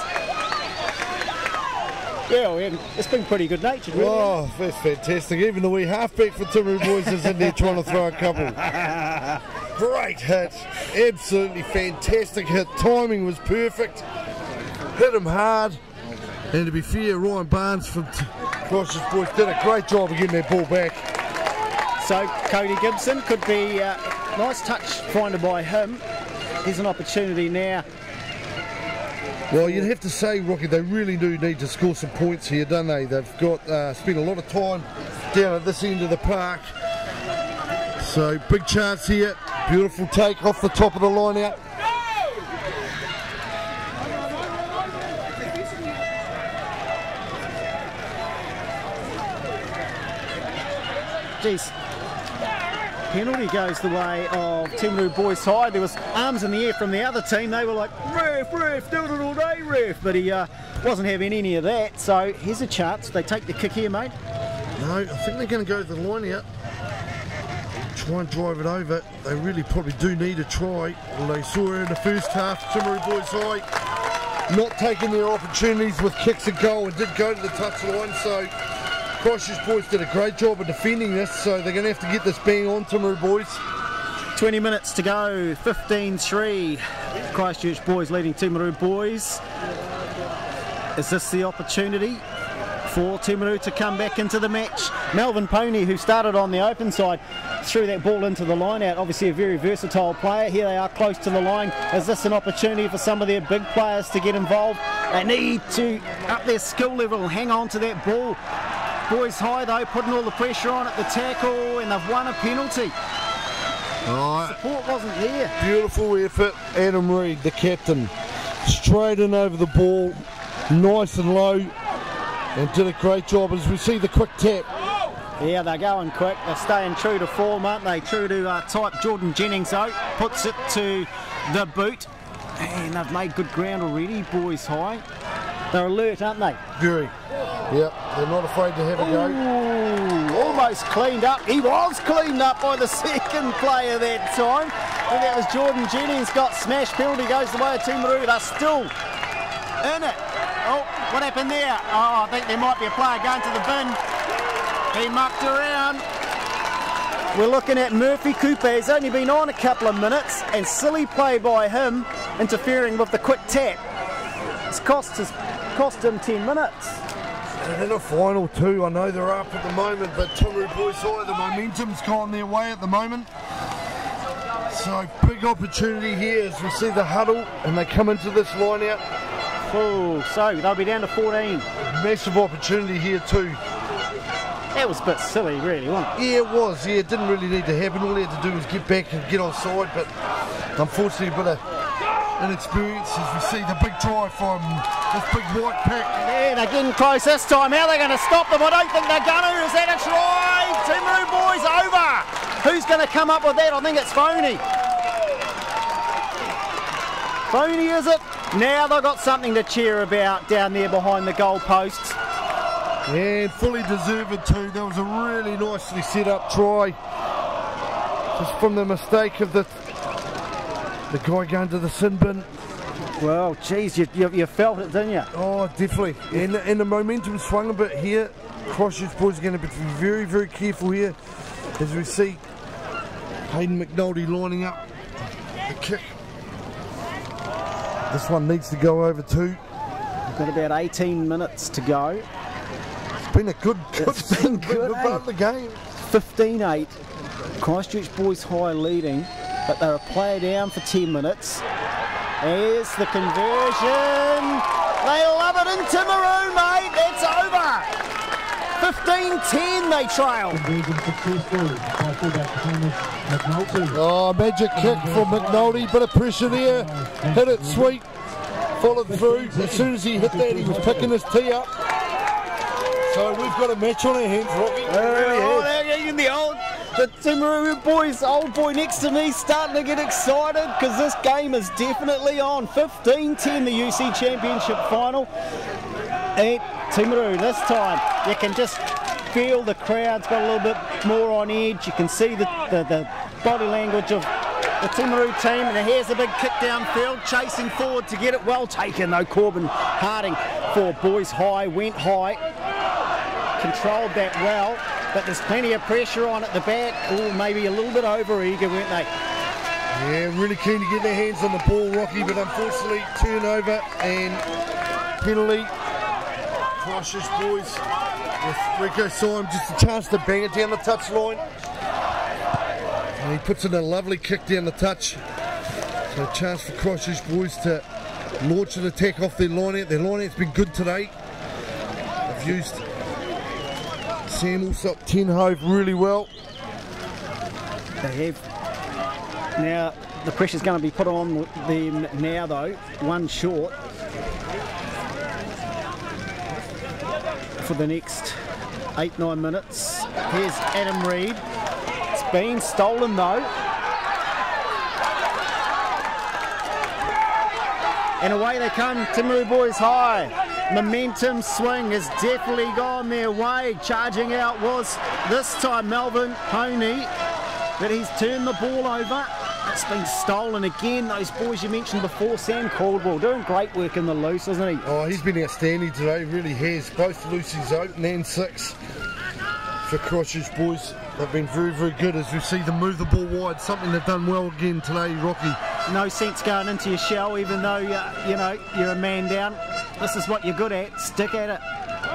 Yeah, it's been pretty good natured, really. Oh, that's fantastic. Even the wee halfback for Timaru boys is in there trying to throw a couple. Great hit. Absolutely fantastic hit. Timing was perfect. Hit him hard. And to be fair, Ryan Barnes from Christchurch boys did a great job of getting that ball back. So Cody Gibson could be a nice touch finder by him. Here's an opportunity now. Well, you'd have to say, Rocky, they really do need to score some points here, don't they? They've got uh, spent a lot of time down at this end of the park. So, big chance here. Beautiful take off the top of the line out. Jeez. Penalty goes the way of Timaru Boys High. There was arms in the air from the other team. They were like, ref, ref, doing it all day, ref. But he uh, wasn't having any of that. So here's a chance. They take the kick here, mate. No, I think they're going to go to the line out. Try and drive it over. They really probably do need a try. Well, they saw it in the first half. Timaru Boys High not taking their opportunities with kicks and goal and did go to the touch line. So Christchurch boys did a great job of defending this, so they're going to have to get this bang on, Timaru boys. twenty minutes to go, fifteen three. Christchurch boys leading Timaru boys. Is this the opportunity for Timaru to come back into the match? Melvin Pony, who started on the open side, threw that ball into the line out. Obviously a very versatile player. Here they are close to the line. Is this an opportunity for some of their big players to get involved? They need to up their skill level and hang on to that ball. Boys High though, putting all the pressure on at the tackle, and they've won a penalty. Oh, support wasn't there. beautiful effort. Adam Reid, the captain, straight in over the ball, nice and low, and did a great job as we see the quick tap. Yeah, they're going quick. They're staying true to form, aren't they? True to uh, type. Jordan Jennings, though, puts it to the boot. And they've made good ground already, Boys High. They're alert, aren't they? Very. Yep, they're not afraid to have a go. Ooh, almost cleaned up. He was cleaned up by the second player that time. And that was Jordan Jennings. Got smashed. Penalty goes the way of Timaru. They're still in it. Oh, what happened there? Oh, I think there might be a player going to the bin. He mucked around. We're looking at Murphy Cooper. He's only been on a couple of minutes, and silly play by him interfering with the quick tap. It's cost, his, cost him ten minutes. And in a final two, I know they're up at the moment, but Timaru Boys High, the momentum's gone their way at the moment. So big opportunity here as we see the huddle, and they come into this line out. Oh, so they'll be down to fourteen. Massive opportunity here too. That was a bit silly, really, wasn't it? Yeah, it was. Yeah, it didn't really need to happen. All he had to do was get back and get on side, but unfortunately a bit of inexperience as we see the big try from this big white pack. Yeah, they're getting close this time. How are they going to stop them? I don't think they're going to. Is that a try? Timaru Boys over. Who's going to come up with that? I think it's Phoney. Phoney, is it? Now they've got something to cheer about down there behind the goal posts. And fully deserved too. That was a really nicely set up try. Just from the mistake of the the guy going to the sin bin. Well, geez, you, you, you felt it, didn't you? Oh, definitely. And, and the momentum swung a bit here. Christchurch Boys are going to be very, very careful here as we see Hayden McNulty lining up the kick. This one needs to go over too. We've got about eighteen minutes to go. It's been a good, good, It's been good, part eh? of the game. fifteen eight. Christchurch Boys High leading, but they're a player down for ten minutes. Here's the conversion. They love it in Timaru, mate. It's over. fifteen ten they trail. Oh, magic kick from McNulty. Bit of pressure there. Hit it sweet. Followed through. As soon as he hit that, he was picking his tee up. So we've got a match on our hands, Rocky. Oh, they're in the old, the Timaru boys, old boy next to me, starting to get excited because this game is definitely on. fifteen ten, the U C Championship final. And Timaru this time, you can just feel the crowd's got a little bit more on edge. You can see the, the, the body language of the Timaru team, and here's a big kick downfield, chasing forward to get it. Well taken though, Corbin Harding for Boys High, went high, controlled that well, but there's plenty of pressure on at the back. Oh, maybe a little bit over eager, weren't they? Yeah, really keen to get their hands on the ball, Rocky, but unfortunately turnover and penalty. Christchurch Boys with Rico Syme, just a chance to bang it down the touch line. And he puts in a lovely kick down the touch. So a chance for Christchurch Boys to launch an attack off their line out. Their line out's been good today. They've used Sam Alsop Tenhove really well. They have. Now, the pressure's going to be put on them now though, one short for the next eight, nine minutes. Here's Adam Reid. It's been stolen though. And away they come, Timaru Boys High. Momentum swing has definitely gone their way. Charging out was this time Melvin Pony, but he's turned the ball over. It's been stolen again. Those boys you mentioned before, Sam Caldwell, doing great work in the loose, isn't he? Oh, he's been outstanding today, really has. Both loosies open and six for Christchurch Boys. They've been very, very good as we see them move the ball wide, something they've done well again today, Rocky. No sense going into your shell, even though uh, you know you're a man down. This is what you're good at. Stick at it.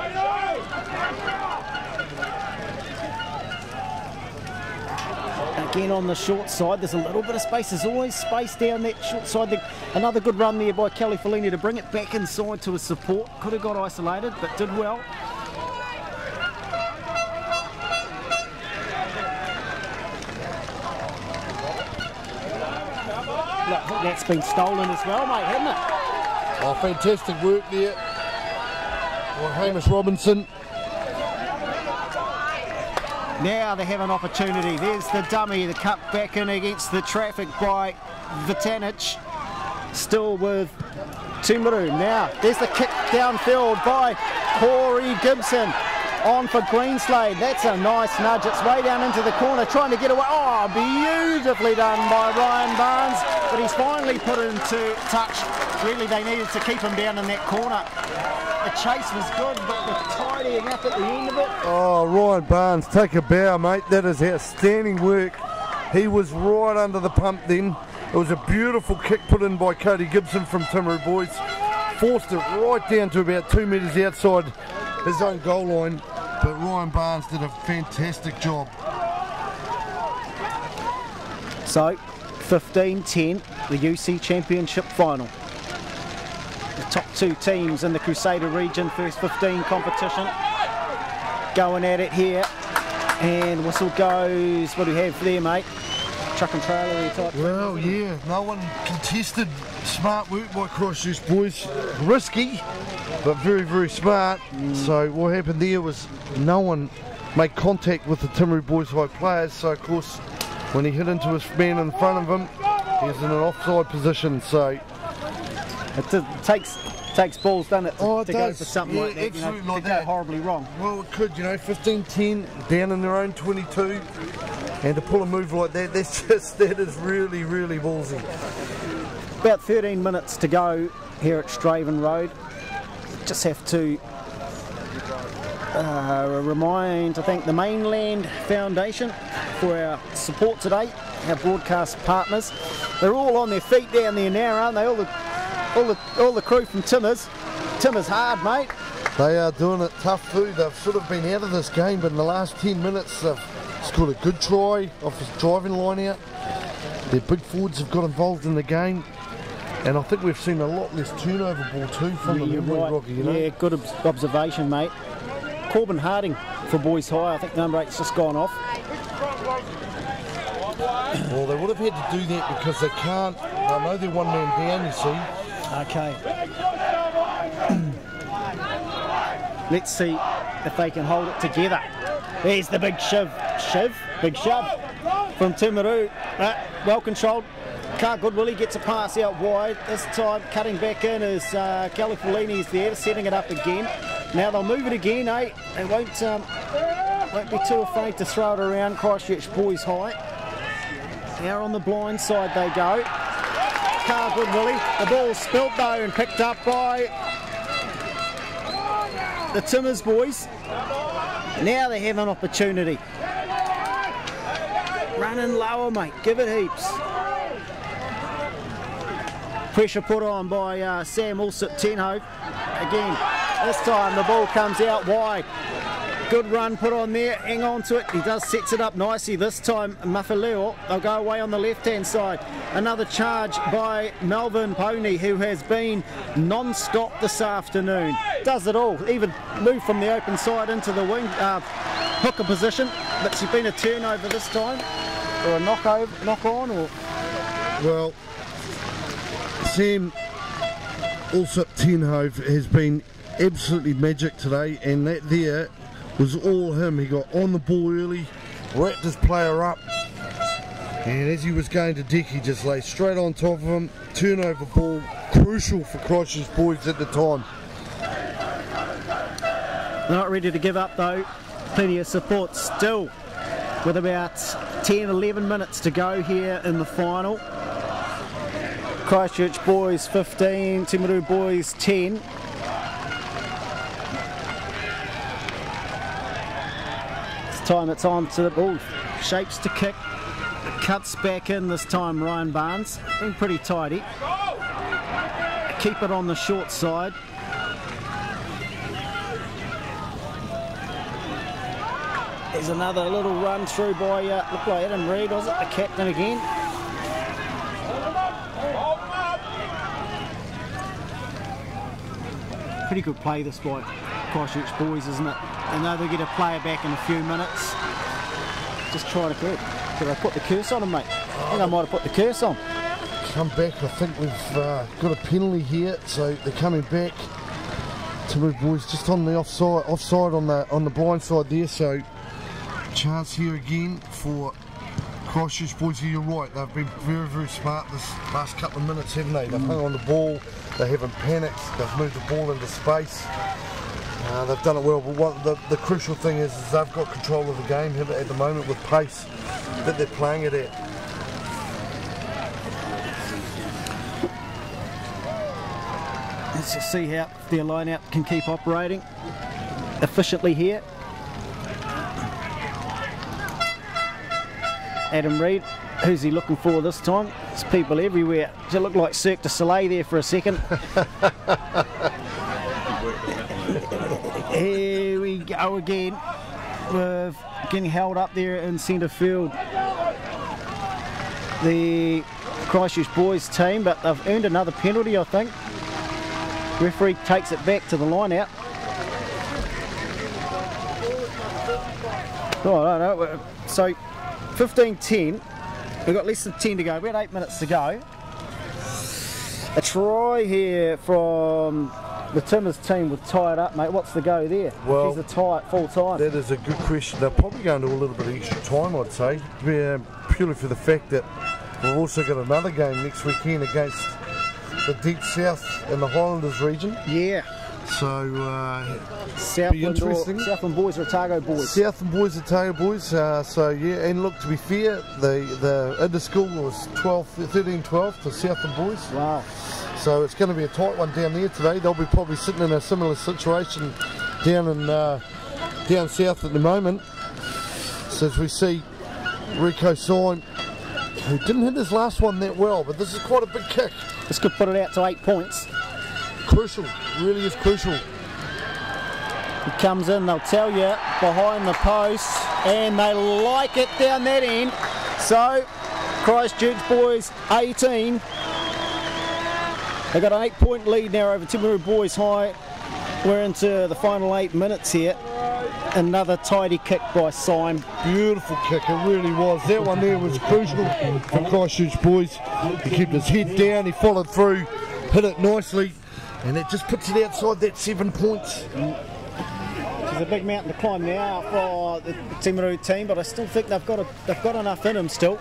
Again on the short side, there's a little bit of space. There's always space down that short side. The, another good run there by Kelly Fellini to bring it back inside to his support. Could have got isolated, but did well. Look, that's been stolen as well, mate, hasn't it? Oh, fantastic work there. Well, Hamish Robinson. Now they have an opportunity. There's the dummy, the cut back in against the traffic by Vitanic. Still with Timaru. Now there's the kick downfield by Corey Gibson. On for Greenslade. That's a nice nudge. It's way down into the corner, trying to get away. Oh, beautifully done by Ryan Barnes. But he's finally put into touch. Really, they needed to keep him down in that corner. The chase was good, but the tidying up at the end of it. Oh, Ryan Barnes, take a bow, mate. That is outstanding work. He was right under the pump then. It was a beautiful kick put in by Cody Gibson from Timaru Boys. Forced it right down to about two metres outside his own goal line. But Ryan Barnes did a fantastic job. So, fifteen ten, the U C Championship final. The top two teams in the Crusader region, first fifteen competition. Going at it here. And whistle goes, what do we have there, mate? Truck and trailer type. Well, yeah, no one contested. Smart work by Christchurch Boys. Risky, but very, very smart. Mm. So what happened there was no one made contact with the Timaru Boys High players. So of course, when he hit into his man in front of him, he was in an offside position. So it takes takes balls, doesn't it, to, oh, it to does. go for something yeah, like that. Absolutely, you know, like to that. go horribly wrong. Well, it could, you know, fifteen ten down in their own twenty-two, and to pull a move like that, that's just that is really, really ballsy. About thirteen minutes to go here at Straven Road. Just have to uh, remind, I think, the Mainland Foundation for our support today, our broadcast partners. They're all on their feet down there now, aren't they? All the, all the, all the crew from Timmers. Timmers hard, mate. They are doing it tough too. They've sort of been out of this game, but in the last ten minutes they've scored a good try off his driving line out. Their big forwards have got involved in the game. And I think we've seen a lot less turnover ball too from yeah, the memory, right. Rocky, you know? Yeah, good ob observation, mate. Corbin Harding for Boys High. I think number eight's just gone off. Well, they would have had to do that because they can't. I know they're one man down, you see. Okay. Let's see if they can hold it together. There's the big shiv. Shiv? Big shove from Timaru. Uh, well controlled. Car Goodwillie gets a pass out wide. This time cutting back in is uh, Califellini's there, setting it up again. Now they'll move it again, eh? They won't, um, won't be too afraid to throw it around. Christchurch Boys High. Now on the blind side they go. Car Goodwillie. The ball's spilt though and picked up by the Timmers boys. Now they have an opportunity. Running lower, mate. Give it heaps. Pressure put on by uh, Sam Alsop Tenhove. Again, this time the ball comes out wide. Good run put on there, hang on to it. He does sets it up nicely this time. Mafaleo, they'll go away on the left-hand side. Another charge by Melvin Pony, who has been non-stop this afternoon. Does it all, even move from the open side into the wing uh, hooker position. But it's been a turnover this time, or a knock over, knock on, or well. Sam Alsop Tenhove has been absolutely magic today, and that there was all him. He got on the ball early, wrapped his player up, and as he was going to deck, he just lay straight on top of him. Turnover ball, crucial for Christchurch Boys at the time. Not ready to give up though. Plenty of support still, with about ten eleven minutes to go here in the final. Christchurch Boys fifteen, Timaru Boys ten. This time it's on to the ball. Shapes to kick. Cuts back in this time, Ryan Barnes. Been pretty tidy. Keep it on the short side. There's another little run through by, uh, looked like Adam Reid, was it? The captain again. Pretty good play this by Christchurch Boys, isn't it? They know they get a player back in a few minutes. Just try to get. Did I put the curse on him, mate? I think I might have put the curse on. come back. I think we've uh, got a penalty here, so they're coming back. Timaru boys just on the offside, offside on the on the blind side there. So chance here again for Christchurch boys. You're right. They've been very very smart this last couple of minutes, haven't they? They've hung on the ball. They haven't panicked. They've moved the ball into space. Uh, they've done it well. But what the, the crucial thing is, is they've got control of the game at the moment with pace that they're playing it at. Let's just see how their line-out can keep operating efficiently here. Adam Reid, who's he looking for this time? There's people everywhere. Does it look like Cirque du Soleil there for a second? Here we go again. We're getting held up there in centre field. The Christchurch boys team, but they've earned another penalty, I think. Referee takes it back to the line out. Oh, no, no. So fifteen ten. We've got less than ten to go. About eight minutes to go. A try here from the Timbers team with tied up, mate. What's the go there? Well, She's a tie at full time. That is a good question. They're probably going to a little bit of extra time, I'd say, yeah, purely for the fact that we've also got another game next weekend against the Deep South in the Highlanders region. Yeah. So, uh, Southland, or, Southland boys or Otago boys? Southland boys, Otago boys. Uh, so, yeah, and look, to be fair, the, the inter-school was twelve, thirteen twelve for Southland boys. Wow. So it's going to be a tight one down there today. They'll be probably sitting in a similar situation down in uh, down south at the moment. So as we see Rico Syme, who didn't hit his last one that well, but this is quite a big kick. This could put it out to eight points. Crucial, really is crucial. He comes in, they'll tell you, behind the post, and they like it down that end. So Christchurch boys eighteen. They've got an eight point lead now over Timaru Boys High. We're into the final eight minutes here. Another tidy kick by Syme. Beautiful kick, it really was. That one there was crucial for Christchurch boys. He kept his head down, he followed through, hit it nicely, and it just puts it outside that seven points. There's a big mountain to climb now for the Timaru team, but I still think they've got a, they've got enough in them still.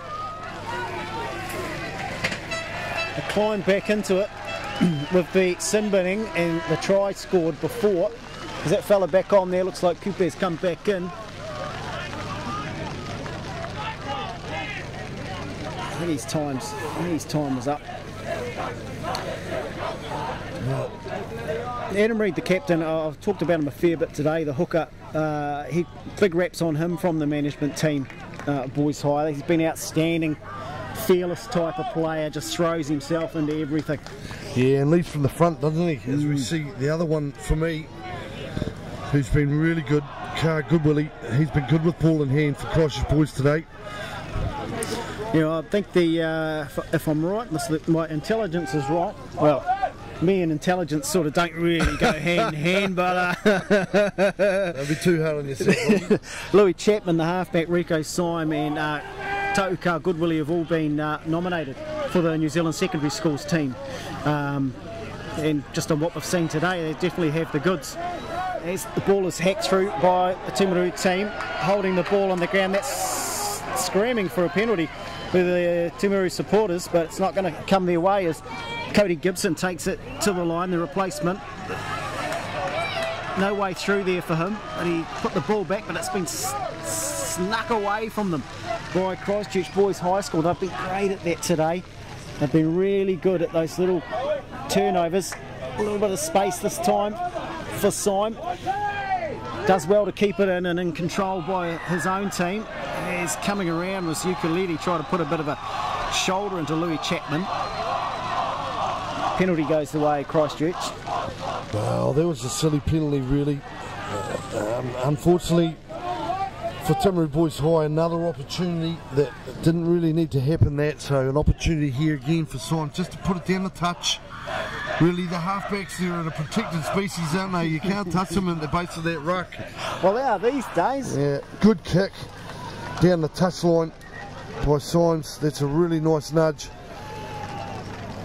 They climb back into it with the sin binning and the try scored before. Is that fella back on there? Looks like Cooper's come back in. I think his time's, I think his time was up. Adam Reid, the captain, uh, I've talked about him a fair bit today, the hooker. Uh, he big raps on him from the management team, uh, Boys High. He's been outstanding, fearless type of player, just throws himself into everything. Yeah, and leads from the front, doesn't he? As we see, the other one for me, who's been really good, Car Goodwillie, he's been good with ball in hand for Christchurch boys today. You know, I think the, uh, if, if I'm right, my intelligence is right. Well, me and intelligence sort of don't really go hand in hand, but uh, don't be too hard on yourself. Louis Chapman, the halfback, Rico Syme, and uh, Tau Car Goodwillie have all been uh, nominated for the New Zealand secondary schools team. Um, and just on what we've seen today, they definitely have the goods. As the ball is hacked through by the Timaru team, holding the ball on the ground, that's screaming for a penalty for the Timaru supporters, but it's not going to come their way as Cody Gibson takes it to the line, the replacement. No way through there for him, but he put the ball back, but it's been snuck away from them by Christchurch Boys High School. They've been great at that today. They've been really good at those little turnovers. A little bit of space this time for Syme. Does well to keep it in and in control by his own team. He's coming around with Ukulele, trying to put a bit of a shoulder into Louis Chapman. Penalty goes the way of Christchurch. Well, that was a silly penalty, really. Uh, um, unfortunately, for Timaru Boys High, another opportunity that didn't really need to happen. That so an opportunity here again for Syme just to put it down the touch. Really, the halfbacks there are a protected species, aren't they? You can't touch them at the base of that ruck. Well, they are these days. Yeah, good kick down the touch line by Symes. That's a really nice nudge.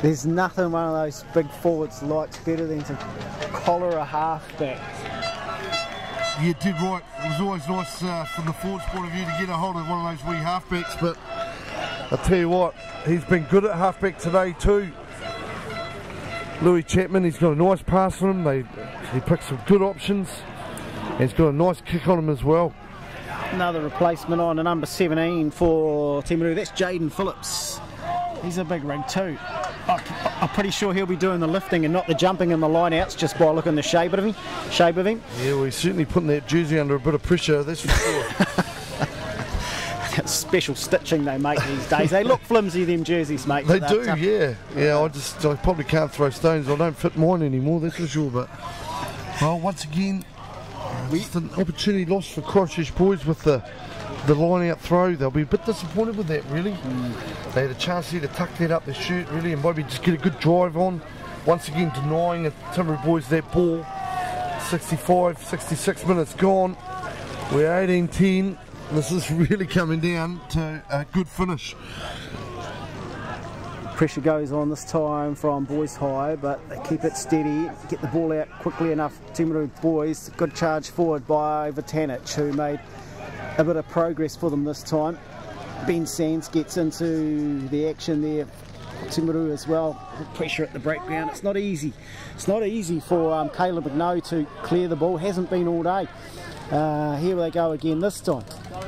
There's nothing one of those big forwards likes better than to collar a halfback. You did right. It was always nice uh, from the forwards point of view to get a hold of one of those wee halfbacks, but I'll tell you what, he's been good at halfback today too. Louis Chapman, he's got a nice pass on him. They, he picked some good options. And he's got a nice kick on him as well. Another replacement on a number seventeen for Timaru. That's Jaden Phillips. He's a big rig too. I'm pretty sure he'll be doing the lifting and not the jumping in the line-outs just by looking the shape of him. Shape of him. Yeah, well, he's certainly putting that jersey under a bit of pressure, that's for sure. That's special stitching they make these days. They look flimsy, them jerseys, mate. They do, tough. yeah. Yeah, I just I probably can't throw stones. I don't fit mine anymore, that's for sure. But well, once again, it's an opportunity lost for Christchurch boys with the the line-out throw. They'll be a bit disappointed with that, really. Mm. They had a chance here to tuck that up their shirt, really, and maybe just get a good drive on. Once again, denying the Timaru boys that ball. sixty-five, sixty-six minutes gone. We're eighteen ten. This is really coming down to a good finish. Pressure goes on this time from Boys High, but they keep it steady, get the ball out quickly enough. Timaru boys, good charge forward by Vitanich, who made a bit of progress for them this time. Ben Sands gets into the action there. Timaru as well. Pressure at the breakdown. It's not easy. It's not easy for um, Caleb McNoe to clear the ball. Hasn't been all day. Uh, here they go again this time.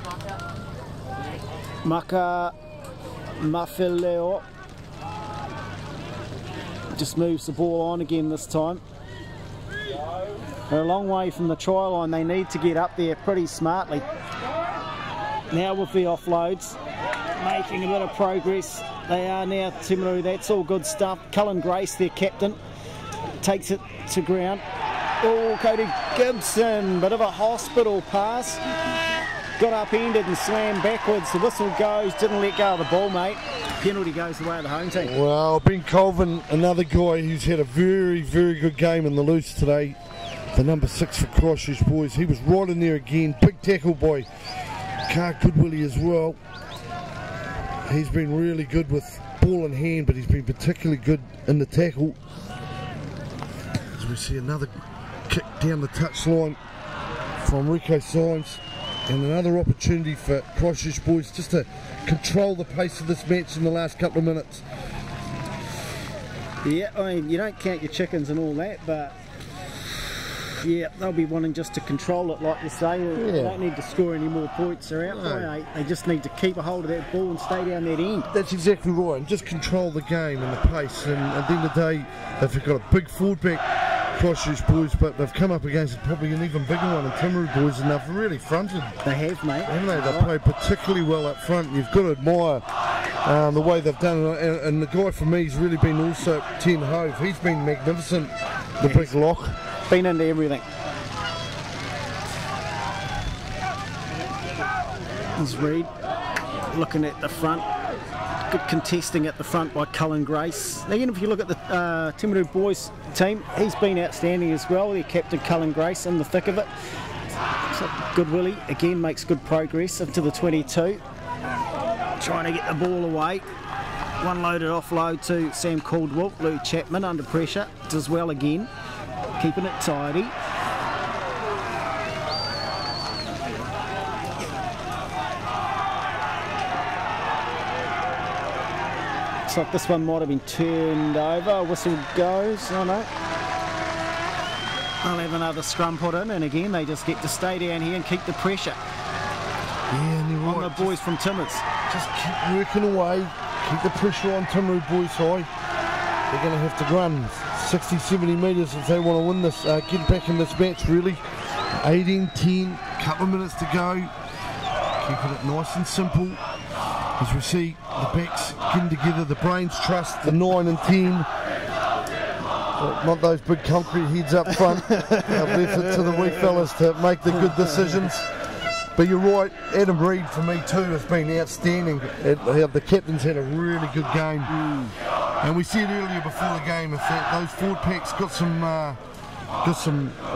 Maka Mafileo just moves the ball on again this time. They're a long way from the try line. They need to get up there pretty smartly. Now with the offloads, making a bit of progress. They are now Timaru. That's all good stuff. Cullen Grace, their captain, takes it to ground. Oh, Cody Gibson, bit of a hospital pass. Got upended and slammed backwards. The whistle goes, didn't let go of the ball, mate. Penalty goes the way of the home team. Well, Ben Colvin, another guy who's had a very, very good game in the loose today. The number six for Christchurch boys. He was right in there again. Big tackle by Carr Goodwillie as well. He's been really good with ball in hand, but he's been particularly good in the tackle. As we see another kick down the touchline from Rico Symes, and another opportunity for Christchurch boys just to control the pace of this match in the last couple of minutes. Yeah, I mean, you don't count your chickens and all that, but yeah, they'll be wanting just to control it, like you say. Yeah. They don't need to score any more points. They're out No. by eight. They just need to keep a hold of that ball and stay down that end. That's exactly right, and just control the game and the pace. And at the end of the day, they've got a big forward back, Christchurch boys, but they've come up against probably an even bigger one in Timaru boys, and they've really fronted. They have, mate. Haven't they? They played particularly well up front. You've got to admire um, the way they've done it. And, and the guy for me has really been also Ten Hove. He's been magnificent, the Yes. big lock. Been into everything. There's Reid looking at the front. Good contesting at the front by Cullen Grace. Again, if you look at the uh, Timaru boys team, he's been outstanding as well. Their captain Cullen Grace in the thick of it. So Goodwillie again makes good progress into the twenty-two. Trying to get the ball away. One loaded offload to Sam Caldwell. Lou Chapman under pressure. Does well again. Keeping it tidy. Looks like this one might have been turned over. Whistle goes. Oh no. They'll have another scrum put in, and again they just get to stay down here and keep the pressure Yeah, and you're on right. the boys from Timmers. Just keep working away, keep the pressure on Timaru boys high. They're going to have to run sixty, seventy metres if they want to win this, uh, get back in this match really. eighteen ten, couple of minutes to go. Keeping it nice and simple. As we see the backs getting together, the brains trust the nine and ten. Well, not those big concrete heads up front. They've left it to the wee fellas to make the good decisions. But you're right, Adam Reid for me too has been outstanding. It, the captain's had a really good game. Mm. And we said earlier before the game, if that, those forward packs got some, uh, got some, you know,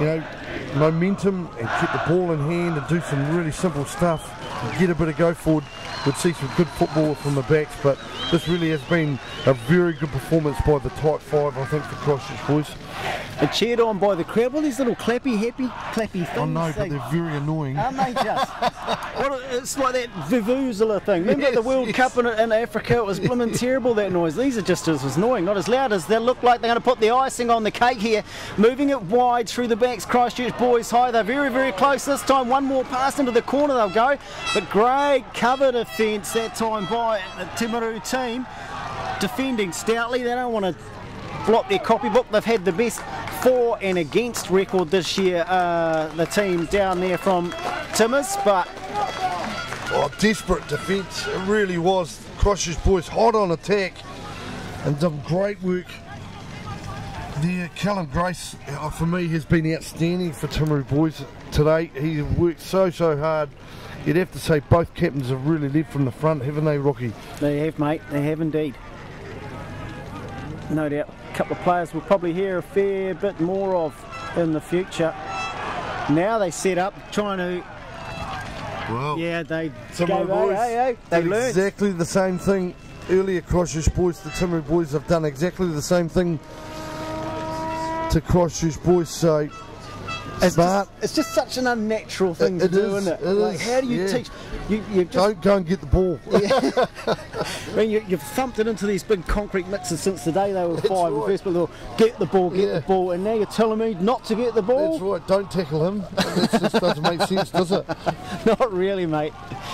momentum and keep the ball in hand and do some really simple stuff and get a bit of go forward, we'd see some good football from the backs. But this really has been a very good performance by the tight five, I think, for Christchurch boys. And cheered on by the crowd. Well, these little clappy, happy, clappy things. I know, they, but they're very annoying. Aren't they just? What, it's like that vuvuzela thing. Remember Yes, the World yes. Cup in, in Africa? It was blooming terrible, that noise. These are just as annoying, not as loud as they look like they're going to put the icing on the cake here. Moving it wide through the backs, Christchurch boys high. They're very, very close this time. One more pass into the corner they'll go. But great cover defence that time by the Timaru team. Defending stoutly. They don't want to block their copybook. They've had the best for and against record this year, uh, the team down there from Timmers, but Oh, desperate defence, it really was. Christchurch boys hot on attack and done great work there. Callum Grace, uh, for me, has been outstanding for Timaru boys today. He's worked so, so hard. You'd have to say both captains have really led from the front, haven't they, Rocky? they have, mate, they have indeed. No doubt a couple of players we'll probably hear a fair bit more of in the future. Now they set up trying to, Well, yeah, they Timaru go, boys hey, hey, hey, they did learned. exactly the same thing earlier. Christchurch boys, the Timaru boys have done exactly the same thing to Christchurch boys, so It's smart. just, it's just such an unnatural thing It- to it do, is, isn't it? it Like, is, how do you yeah. teach? You, you just, Don't go and get the ball. I mean, you, you've thumped it into these big concrete mixes since the day they were That's five. right. First, but get the ball, get Yeah. the ball, and now you're telling me not to get the ball? That's right, don't tackle him. That just doesn't make sense, does it? Not really, mate.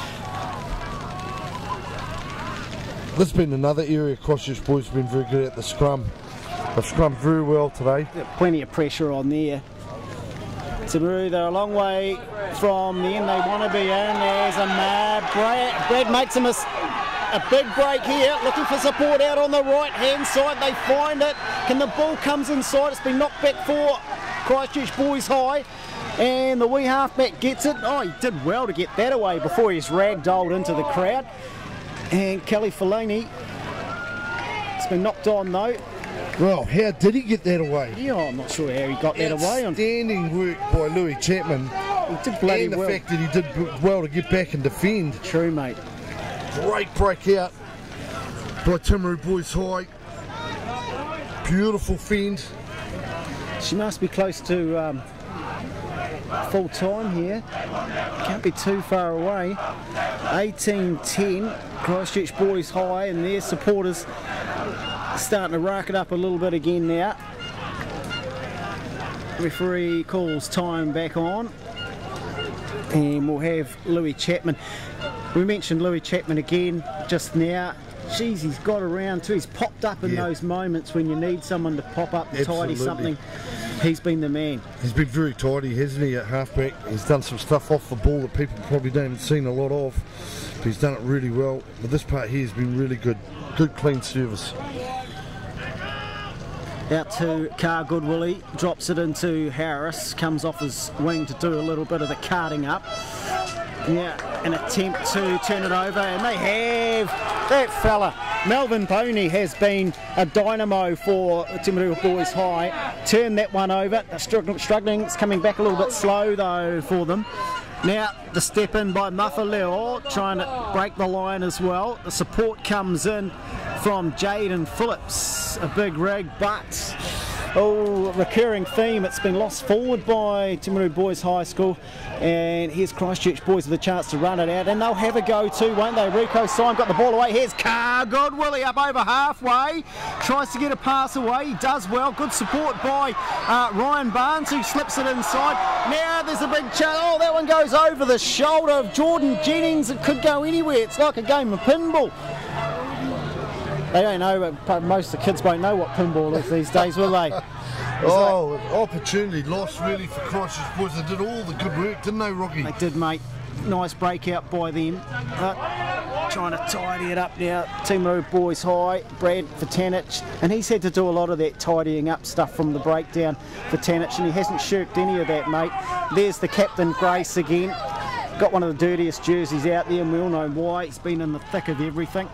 This has been another area Christchurch boys have been very good at, the scrum. They've scrummed very well today. Plenty of pressure on there. Timaru, they're a long way from the end they want to be in. There's a mad Brad. Brad makes a, mis a big break here, looking for support out on the right hand side. They find it. Can the ball comes inside? It's been knocked back for Christchurch boys high. And the wee halfback gets it. Oh, he did well to get that away before he's ragdolled into the crowd. And Kelly Fellini, it's been knocked on though. Well, how did he get that away? Yeah, I'm not sure how he got that away. On, Outstanding work by Louis Chapman. he did bloody And the well. fact that he did b- well to get back and defend. True, mate. Great breakout by Timaru boys high. Beautiful fend. She must be close to um, full time here. Can't be too far away. eighteen ten, Christchurch boys high, and their supporters starting to rack it up a little bit again now. Referee calls time back on, and we'll have Louis Chapman. We mentioned Louis Chapman again just now. Jeez, he's got around too. He's popped up in Yeah. those moments when you need someone to pop up and Absolutely. tidy something. He's been the man. He's been very tidy, hasn't he, at halfback? He's done some stuff off the ball that people probably don't seen a lot of. But he's done it really well. But this part here has been really good. Good, clean service. Out to Carr Goodwillie, drops it into Harris, comes off his wing to do a little bit of the carting up. Yeah, an attempt to turn it over, and they have. That fella, Melvin Pony, has been a dynamo for Timaru boys high. Turn that one over. They're struggling, struggling. It's coming back a little bit slow though for them. Now the step in by Mafaleo, trying to break the line as well. The support comes in from Jaden Phillips, a big rig, but oh, recurring theme. It's been lost forward by Timaru Boys High School, and here's Christchurch boys with a chance to run it out, and they'll have a go too, won't they? Rico Syme got the ball away. Here's Carr Goodwillie up over halfway, tries to get a pass away. He does well. Good support by uh, Ryan Barnes, who slips it inside. Now there's a big chance. Oh, that one goes over the shoulder of Jordan Jennings. It could go anywhere. It's like a game of pinball. They don't know, but most of the kids won't know what pinball is these days, will they? Oh, opportunity lost really for Christchurch boys. They did all the good work, didn't they, Rocky? They did, mate. Nice breakout by them. But trying to tidy it up now. Timaru Boys High, Brad for Tanich, and he's had to do a lot of that tidying up stuff from the breakdown for Tanich, and he hasn't shirked any of that, mate. There's the captain, Grace, again. Got one of the dirtiest jerseys out there, and we all know why. He's been in the thick of everything.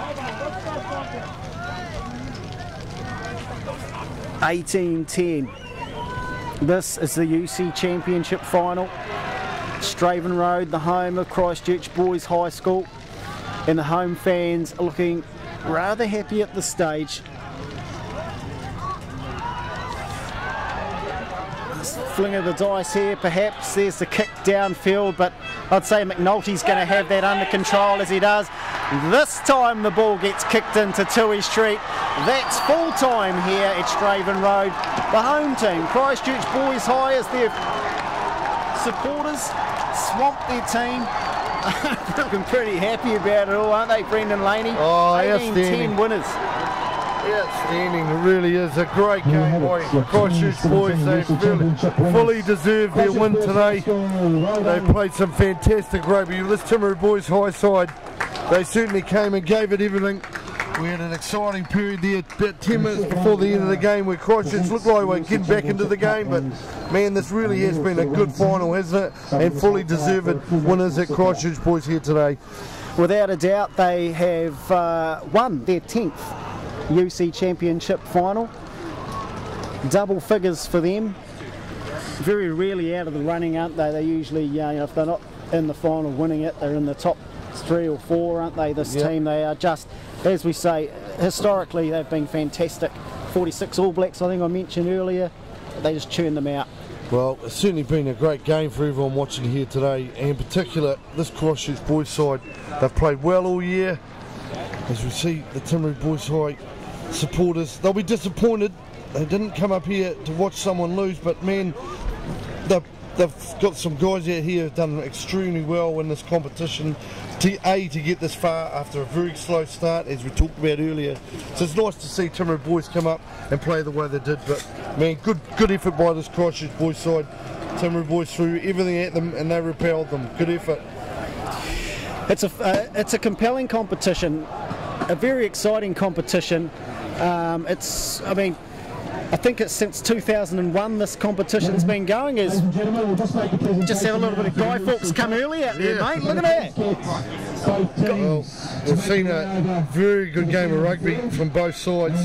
eighteen ten. This is the U C Championship final. Straven Road, the home of Christchurch Boys High School, and the home fans are looking rather happy at this stage. Fling of the dice here, perhaps. There's the kick downfield, but I'd say McNulty's going to have that under control as he does. This time the ball gets kicked into Tui Street. That's full time here at Straven Road. The home team, Christchurch Boys High, as their supporters swamp their team. Looking pretty happy about it all, aren't they, Brendan Laney? Oh, eighteen ten winners. Outstanding, it really is a great game by Christchurch Boys. They really fully deserved their win today. They played some fantastic rugby. This Timaru Boys High side, they certainly came and gave it everything. We had an exciting period there, about ten minutes before the end of the game, where Christchurch looked like we were getting back into the game, but man, this really has been a good final, hasn't it? And fully deserved winners at Christchurch Boys here today. Without a doubt, they have uh, won their tenth U C Championship final. Double figures for them. Very rarely out of the running, aren't they? They usually, uh, you know, if they're not in the final winning it, they're in the top three or four, aren't they? This yep. team, they are just, as we say, historically they've been fantastic. forty-six All Blacks, I think I mentioned earlier. They just churn them out. Well, it's certainly been a great game for everyone watching here today, and in particular this Christchurch Boys side. They've played well all year. As we see the Timaru Boys High supporters, they'll be disappointed. They didn't come up here to watch someone lose, but man, they've, they've got some guys out here who've done extremely well in this competition. To, A, to get this far after a very slow start, as we talked about earlier. So it's nice to see Timaru Boys come up and play the way they did. But man, good good effort by this Christchurch Boys side. Timaru Boys threw everything at them and they repelled them. Good effort. It's a uh, it's a compelling competition, a very exciting competition. Um, it's I mean. I think it's since two thousand one this competition's been going. Is just have a little bit of Guy Fawkes come early out there, yeah. mate. Look at that. Well, we've seen a very good game of rugby from both sides.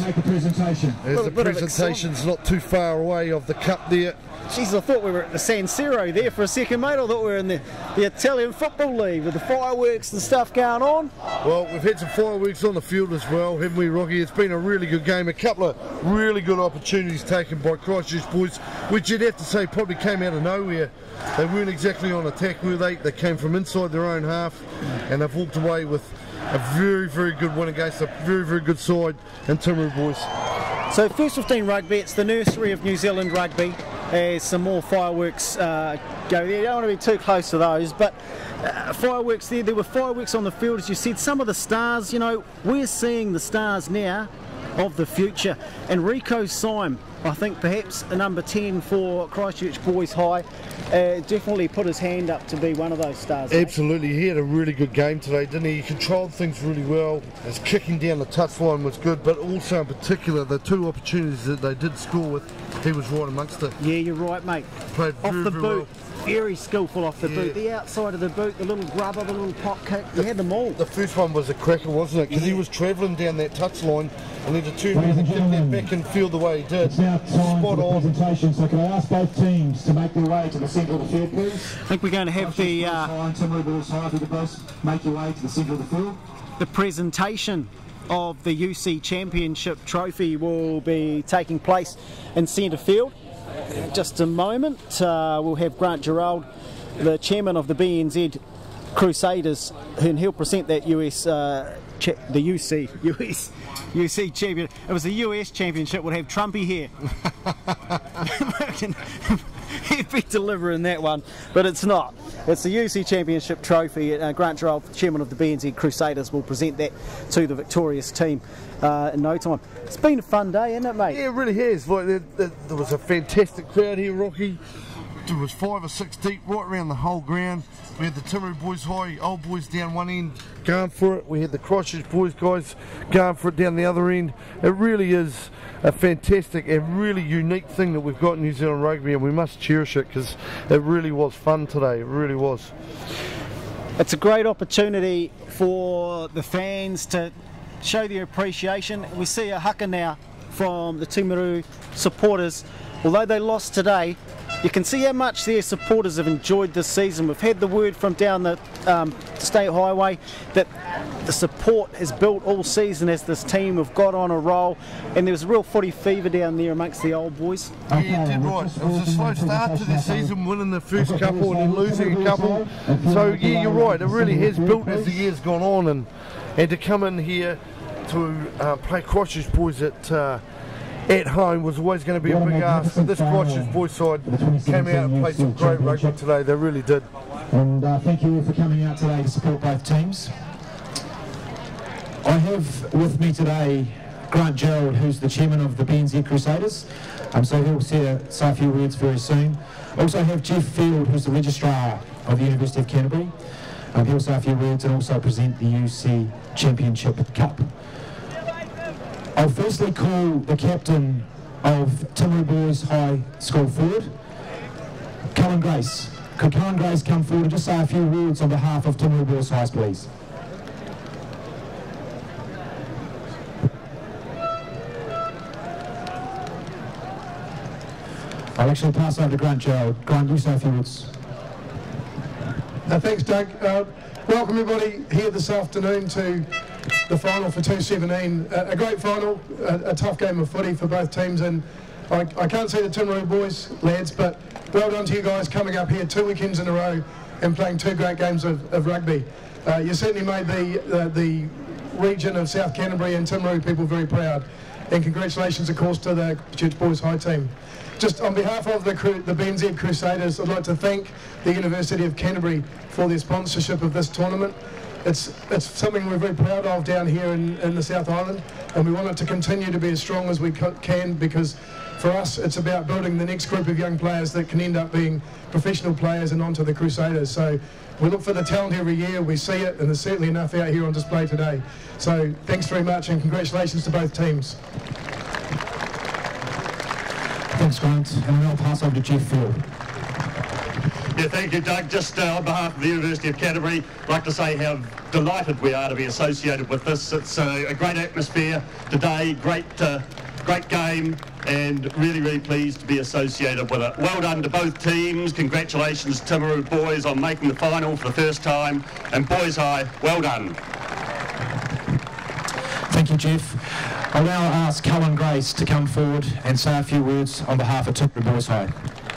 As the presentation's not too far away of the cup there. Jeez, I thought we were at the San Siro there for a second, mate. I thought we were in the, the Italian Football League with the fireworks and stuff going on. Well, we've had some fireworks on the field as well, haven't we, Rocky? It's been a really good game. A couple of really good opportunities taken by Christchurch Boys, which you'd have to say probably came out of nowhere. They weren't exactly on attack, were they? They came from inside their own half, and they've walked away with a very, very good win against a very, very good side in Timaru Boys. So first fifteen rugby, it's the nursery of New Zealand rugby. As some more fireworks uh, go there. You don't want to be too close to those, but uh, fireworks there. There were fireworks on the field, as you said. Some of the stars, you know, we're seeing the stars now of the future. And Rico Syme, I think perhaps a number ten for Christchurch Boys High, uh, definitely put his hand up to be one of those stars. Absolutely, he had a really good game today, didn't he? He controlled things really well. His kicking down the touchline was good, but also in particular the two opportunities that they did score with, he was right amongst it. Yeah, you're right, mate. Played off very, the very boot, well. very skillful off the yeah. boot. The outside of the boot, the little grubber, the little pop kick, he had them all. The first one was a cracker, wasn't it? Because yeah. he was travelling down that touchline and then to turn around and get that back and feel the way he did. It's now time Spot for on. the presentation, so can I ask both teams to make their way to the centre of the field, please? I think we're going to have the uh, Timaru Boys High, if you could both make your way to the centre of the field. the presentation of the U C Championship trophy will be taking place in centre field. Just a moment, uh, we'll have Grant Gerald, the chairman of the B N Z Crusaders, and he'll present that U S, uh, cha the U C, U S, U C champion. It was the U S Championship. We'll have Trumpy here. He'd be delivering that one, but it's not. It's the U C Championship trophy. Uh, Grant Gerald, chairman of the B N Z Crusaders, will present that to the victorious team uh, in no time. It's been a fun day, hasn't it, mate? Yeah, it really has. Like, there, there, there was a fantastic crowd here, Rocky. There was five or six deep right around the whole ground. We had the Timaru Boys High, old boys down one end going for it. We had the Christchurch Boys guys going for it down the other end. It really is a fantastic and really unique thing that we've got in New Zealand rugby, and we must cherish it because it really was fun today. It really was. It's a great opportunity for the fans to show their appreciation. We see a haka now from the Timaru supporters although they lost today, you can see how much their supporters have enjoyed this season. We've had the word from down the um, State Highway that the support has built all season as this team have got on a roll, and there was real footy fever down there amongst the old boys. Yeah, you did right. It was a slow start to the season, winning the first couple and then losing a couple. So yeah, you're right. It really has built as the year's gone on, and and to come in here to uh, play Christchurch boys at uh, at home was always going to be a big ask. But this Christchurch boys side came out and played some great rugby today. They really did. And uh, thank you all for coming out today to support both teams. I have with me today Grant Gerald, who's the chairman of the B N Z Crusaders. Um, so he'll say, say a few words very soon. I also have Jeff Field, who's the registrar of the University of Canterbury. Um, he'll say a few words and also present the U C Championship Cup. I'll firstly call the captain of Timaru Boys High School forward, Cullen Grace. Could Cullen Grace come forward and just say a few words on behalf of Timaru Boys High, please? I'll actually pass over to Grant Gerald. Grant, you say a few words. Uh, thanks, Doug. Uh, welcome everybody here this afternoon to the final for two seventeen. Uh, a great final, a, a tough game of footy for both teams, and I, I can't see the Timaru boys, lads, but well done to you guys coming up here two weekends in a row and playing two great games of, of rugby. Uh, you certainly made the, uh, the region of South Canterbury and Timaru people very proud, and congratulations of course to the Church Boys High team. Just on behalf of the, the B N Z Crusaders, I'd like to thank the University of Canterbury for their sponsorship of this tournament. It's, it's something we're very proud of down here in, in the South Island, and we want it to continue to be as strong as we can, because for us it's about building the next group of young players that can end up being professional players and onto the Crusaders. So we look for the talent every year, we see it, and there's certainly enough out here on display today. So thanks very much and congratulations to both teams. Thanks, Grant. And I'll pass over to Jeff Field. Yeah, thank you, Doug. Just uh, on behalf of the University of Canterbury, I'd like to say how delighted we are to be associated with this. It's uh, a great atmosphere today, great, uh, great game, and really, really pleased to be associated with it. Well done to both teams. Congratulations, Timaru boys, on making the final for the first time, and Boys High, well done. Thank you, Jeff. I'll now ask Cullen Grace to come forward and say a few words on behalf of Timaru Boys High.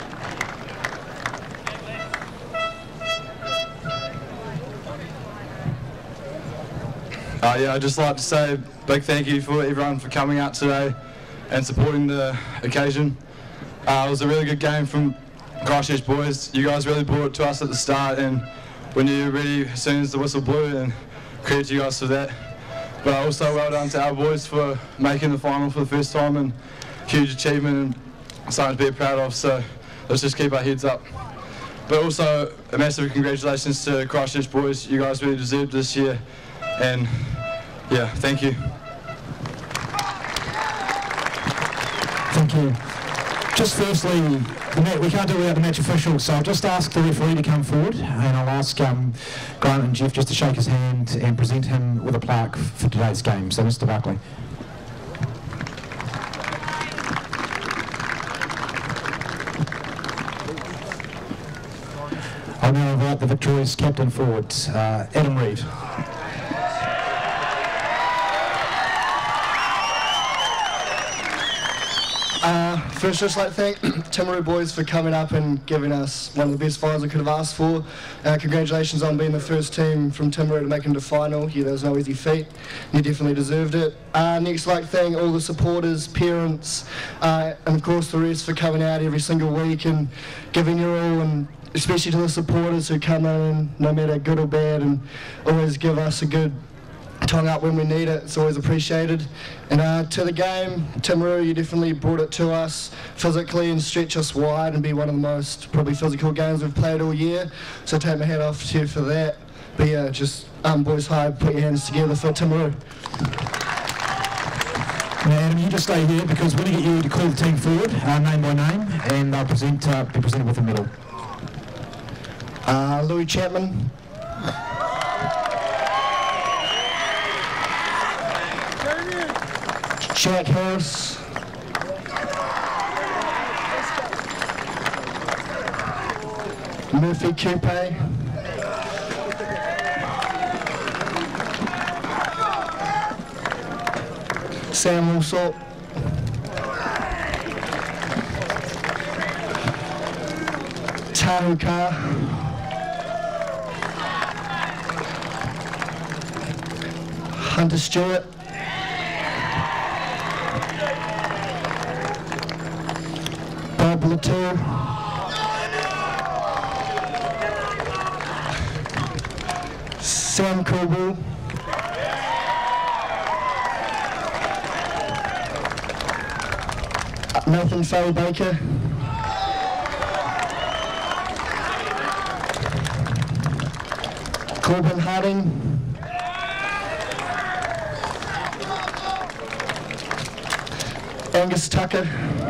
Uh, yeah, I'd just like to say a big thank you for everyone for coming out today and supporting the occasion. Uh, it was a really good game from Christchurch boys. You guys really brought it to us at the start, and we knew you were ready as soon as the whistle blew, and credit to you guys for that. But also well done to our boys for making the final for the first time, and huge achievement and something to be proud of, so let's just keep our heads up. But also a massive congratulations to Christchurch boys. You guys really deserved this year, and yeah, thank you. Thank you. Just firstly, the match, we can't do it without the match officials, so I'll just ask the referee to come forward, and I'll ask um, Grant and Jeff just to shake his hand and present him with a plaque for today's game. So, Mister Buckley. I'll now invite the victorious captain forward, uh, Adam Reid. Uh, first, just like to thank Timaru boys for coming up and giving us one of the best finals we could have asked for. Uh, congratulations on being the first team from Timaru to make it to final. Yeah, that was no easy feat. You definitely deserved it. Uh, next, like to thank all the supporters, parents, uh, and of course the rest for coming out every single week and giving your all, and especially to the supporters who come in, no matter good or bad, and always give us a good tongue up when we need it. It's always appreciated. And uh, to the game, Timaru, you definitely brought it to us physically and stretch us wide and be one of the most probably physical games we've played all year. So take my hat off to you for that. But yeah, just um, Boys High, put your hands together for Timaru. Now, Adam, you just stay here because we're going to get you to call the team forward, uh, name by name, and they'll present, uh, be presented with a medal. Uh, Louis Chapman. Jack Harris. Murphy Coupe, Sam Allsop, Tahu Car, Hunter Stewart, Bob Latour, Sam Coble, Nathan Faye Baker, Corbin Harding, Angus Tucker,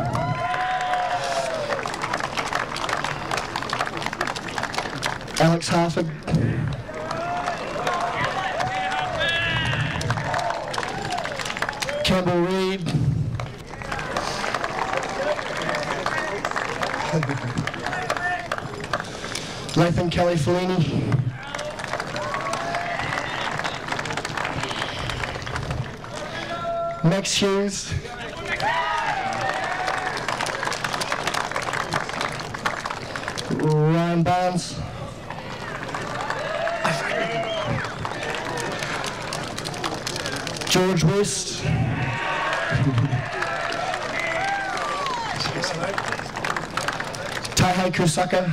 Alex Harford, Campbell Reid, Nathan Kelly Fellini, Max Hughes, Ryan Barnes, George West, Taihei Kusaka,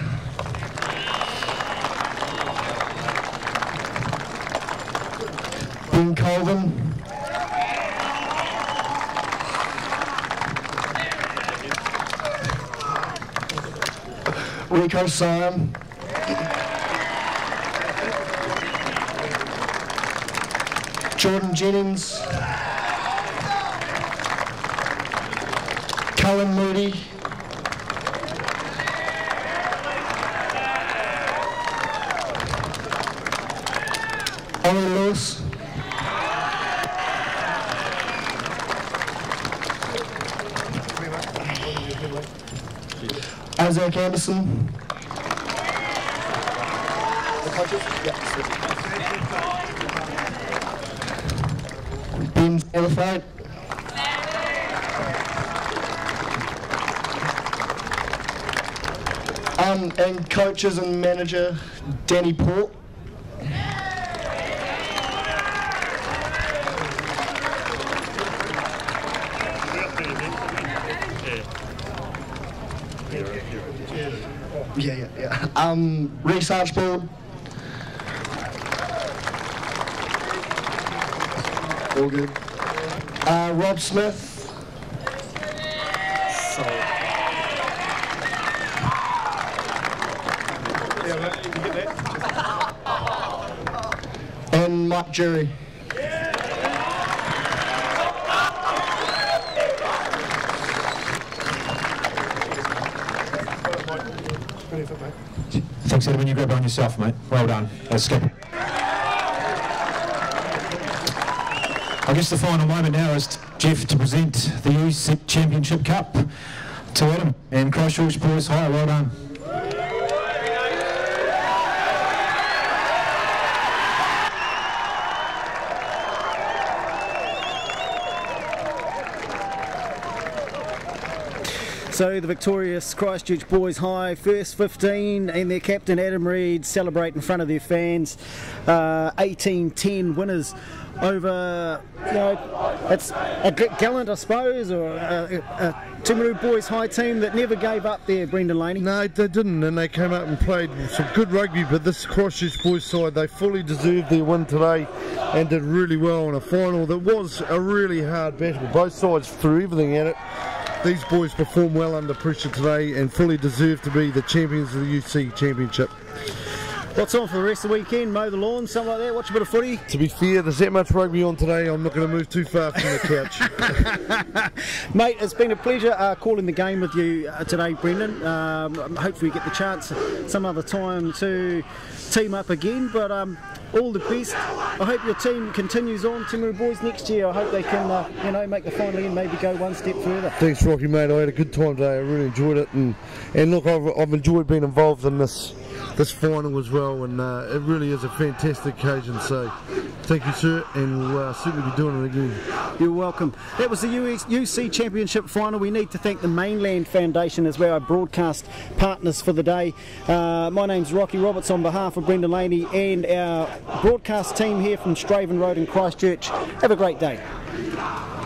Ben Colvin, Rico Sam, Jordan Jennings, Cullen Moody, Ollie Lewis, Isaac Anderson, Ben Elephant, um, and coaches and manager Danny Port. Yeah, yeah, yeah. Um, Reese Archibald. All good. Uh, Rob Smith. And Mike Jury. Thanks, Edwin. You grab on yourself, mate. Well done. Let's skip. I guess the final moment now is Jeff to present the Youth Championship Cup to Adam and Christchurch Boys High. Well done. So the victorious Christchurch Boys High, first fifteen, and their captain Adam Reid celebrate in front of their fans. Uh, eighteen ten winners over, you know, it's a gallant, I suppose, or a, a Timaru Boys High team that never gave up there, Brendan Laney. No, they didn't, and they came out and played some good rugby, but this Christchurch Boys side, they fully deserved their win today and did really well in a final that was a really hard battle. Both sides threw everything at it. These boys performed well under pressure today and fully deserve to be the champions of the U C Championship. What's on for the rest of the weekend? Mow the lawn, something like that? Watch a bit of footy? To be fair, there's that much rugby on today, I'm not going to move too far from the couch. Mate, it's been a pleasure uh, calling the game with you uh, today, Brendan. Um, hopefully we get the chance some other time to team up again, but um, all the best. I hope your team continues on, Timaru Boys, next year. I hope they can uh, you know, make the final and maybe go one step further. Thanks, Rocky, mate. I had a good time today. I really enjoyed it, and, and look, I've, I've enjoyed being involved in this this final as well, and uh, it really is a fantastic occasion. So thank you, sir, and we'll uh, certainly be doing it again. You're welcome. That was the U C Championship final. We need to thank the Mainland Foundation as well, our broadcast partners for the day. Uh, my name's Rocky Roberts on behalf of Brendan Laney and our broadcast team here from Straven Road in Christchurch. Have a great day.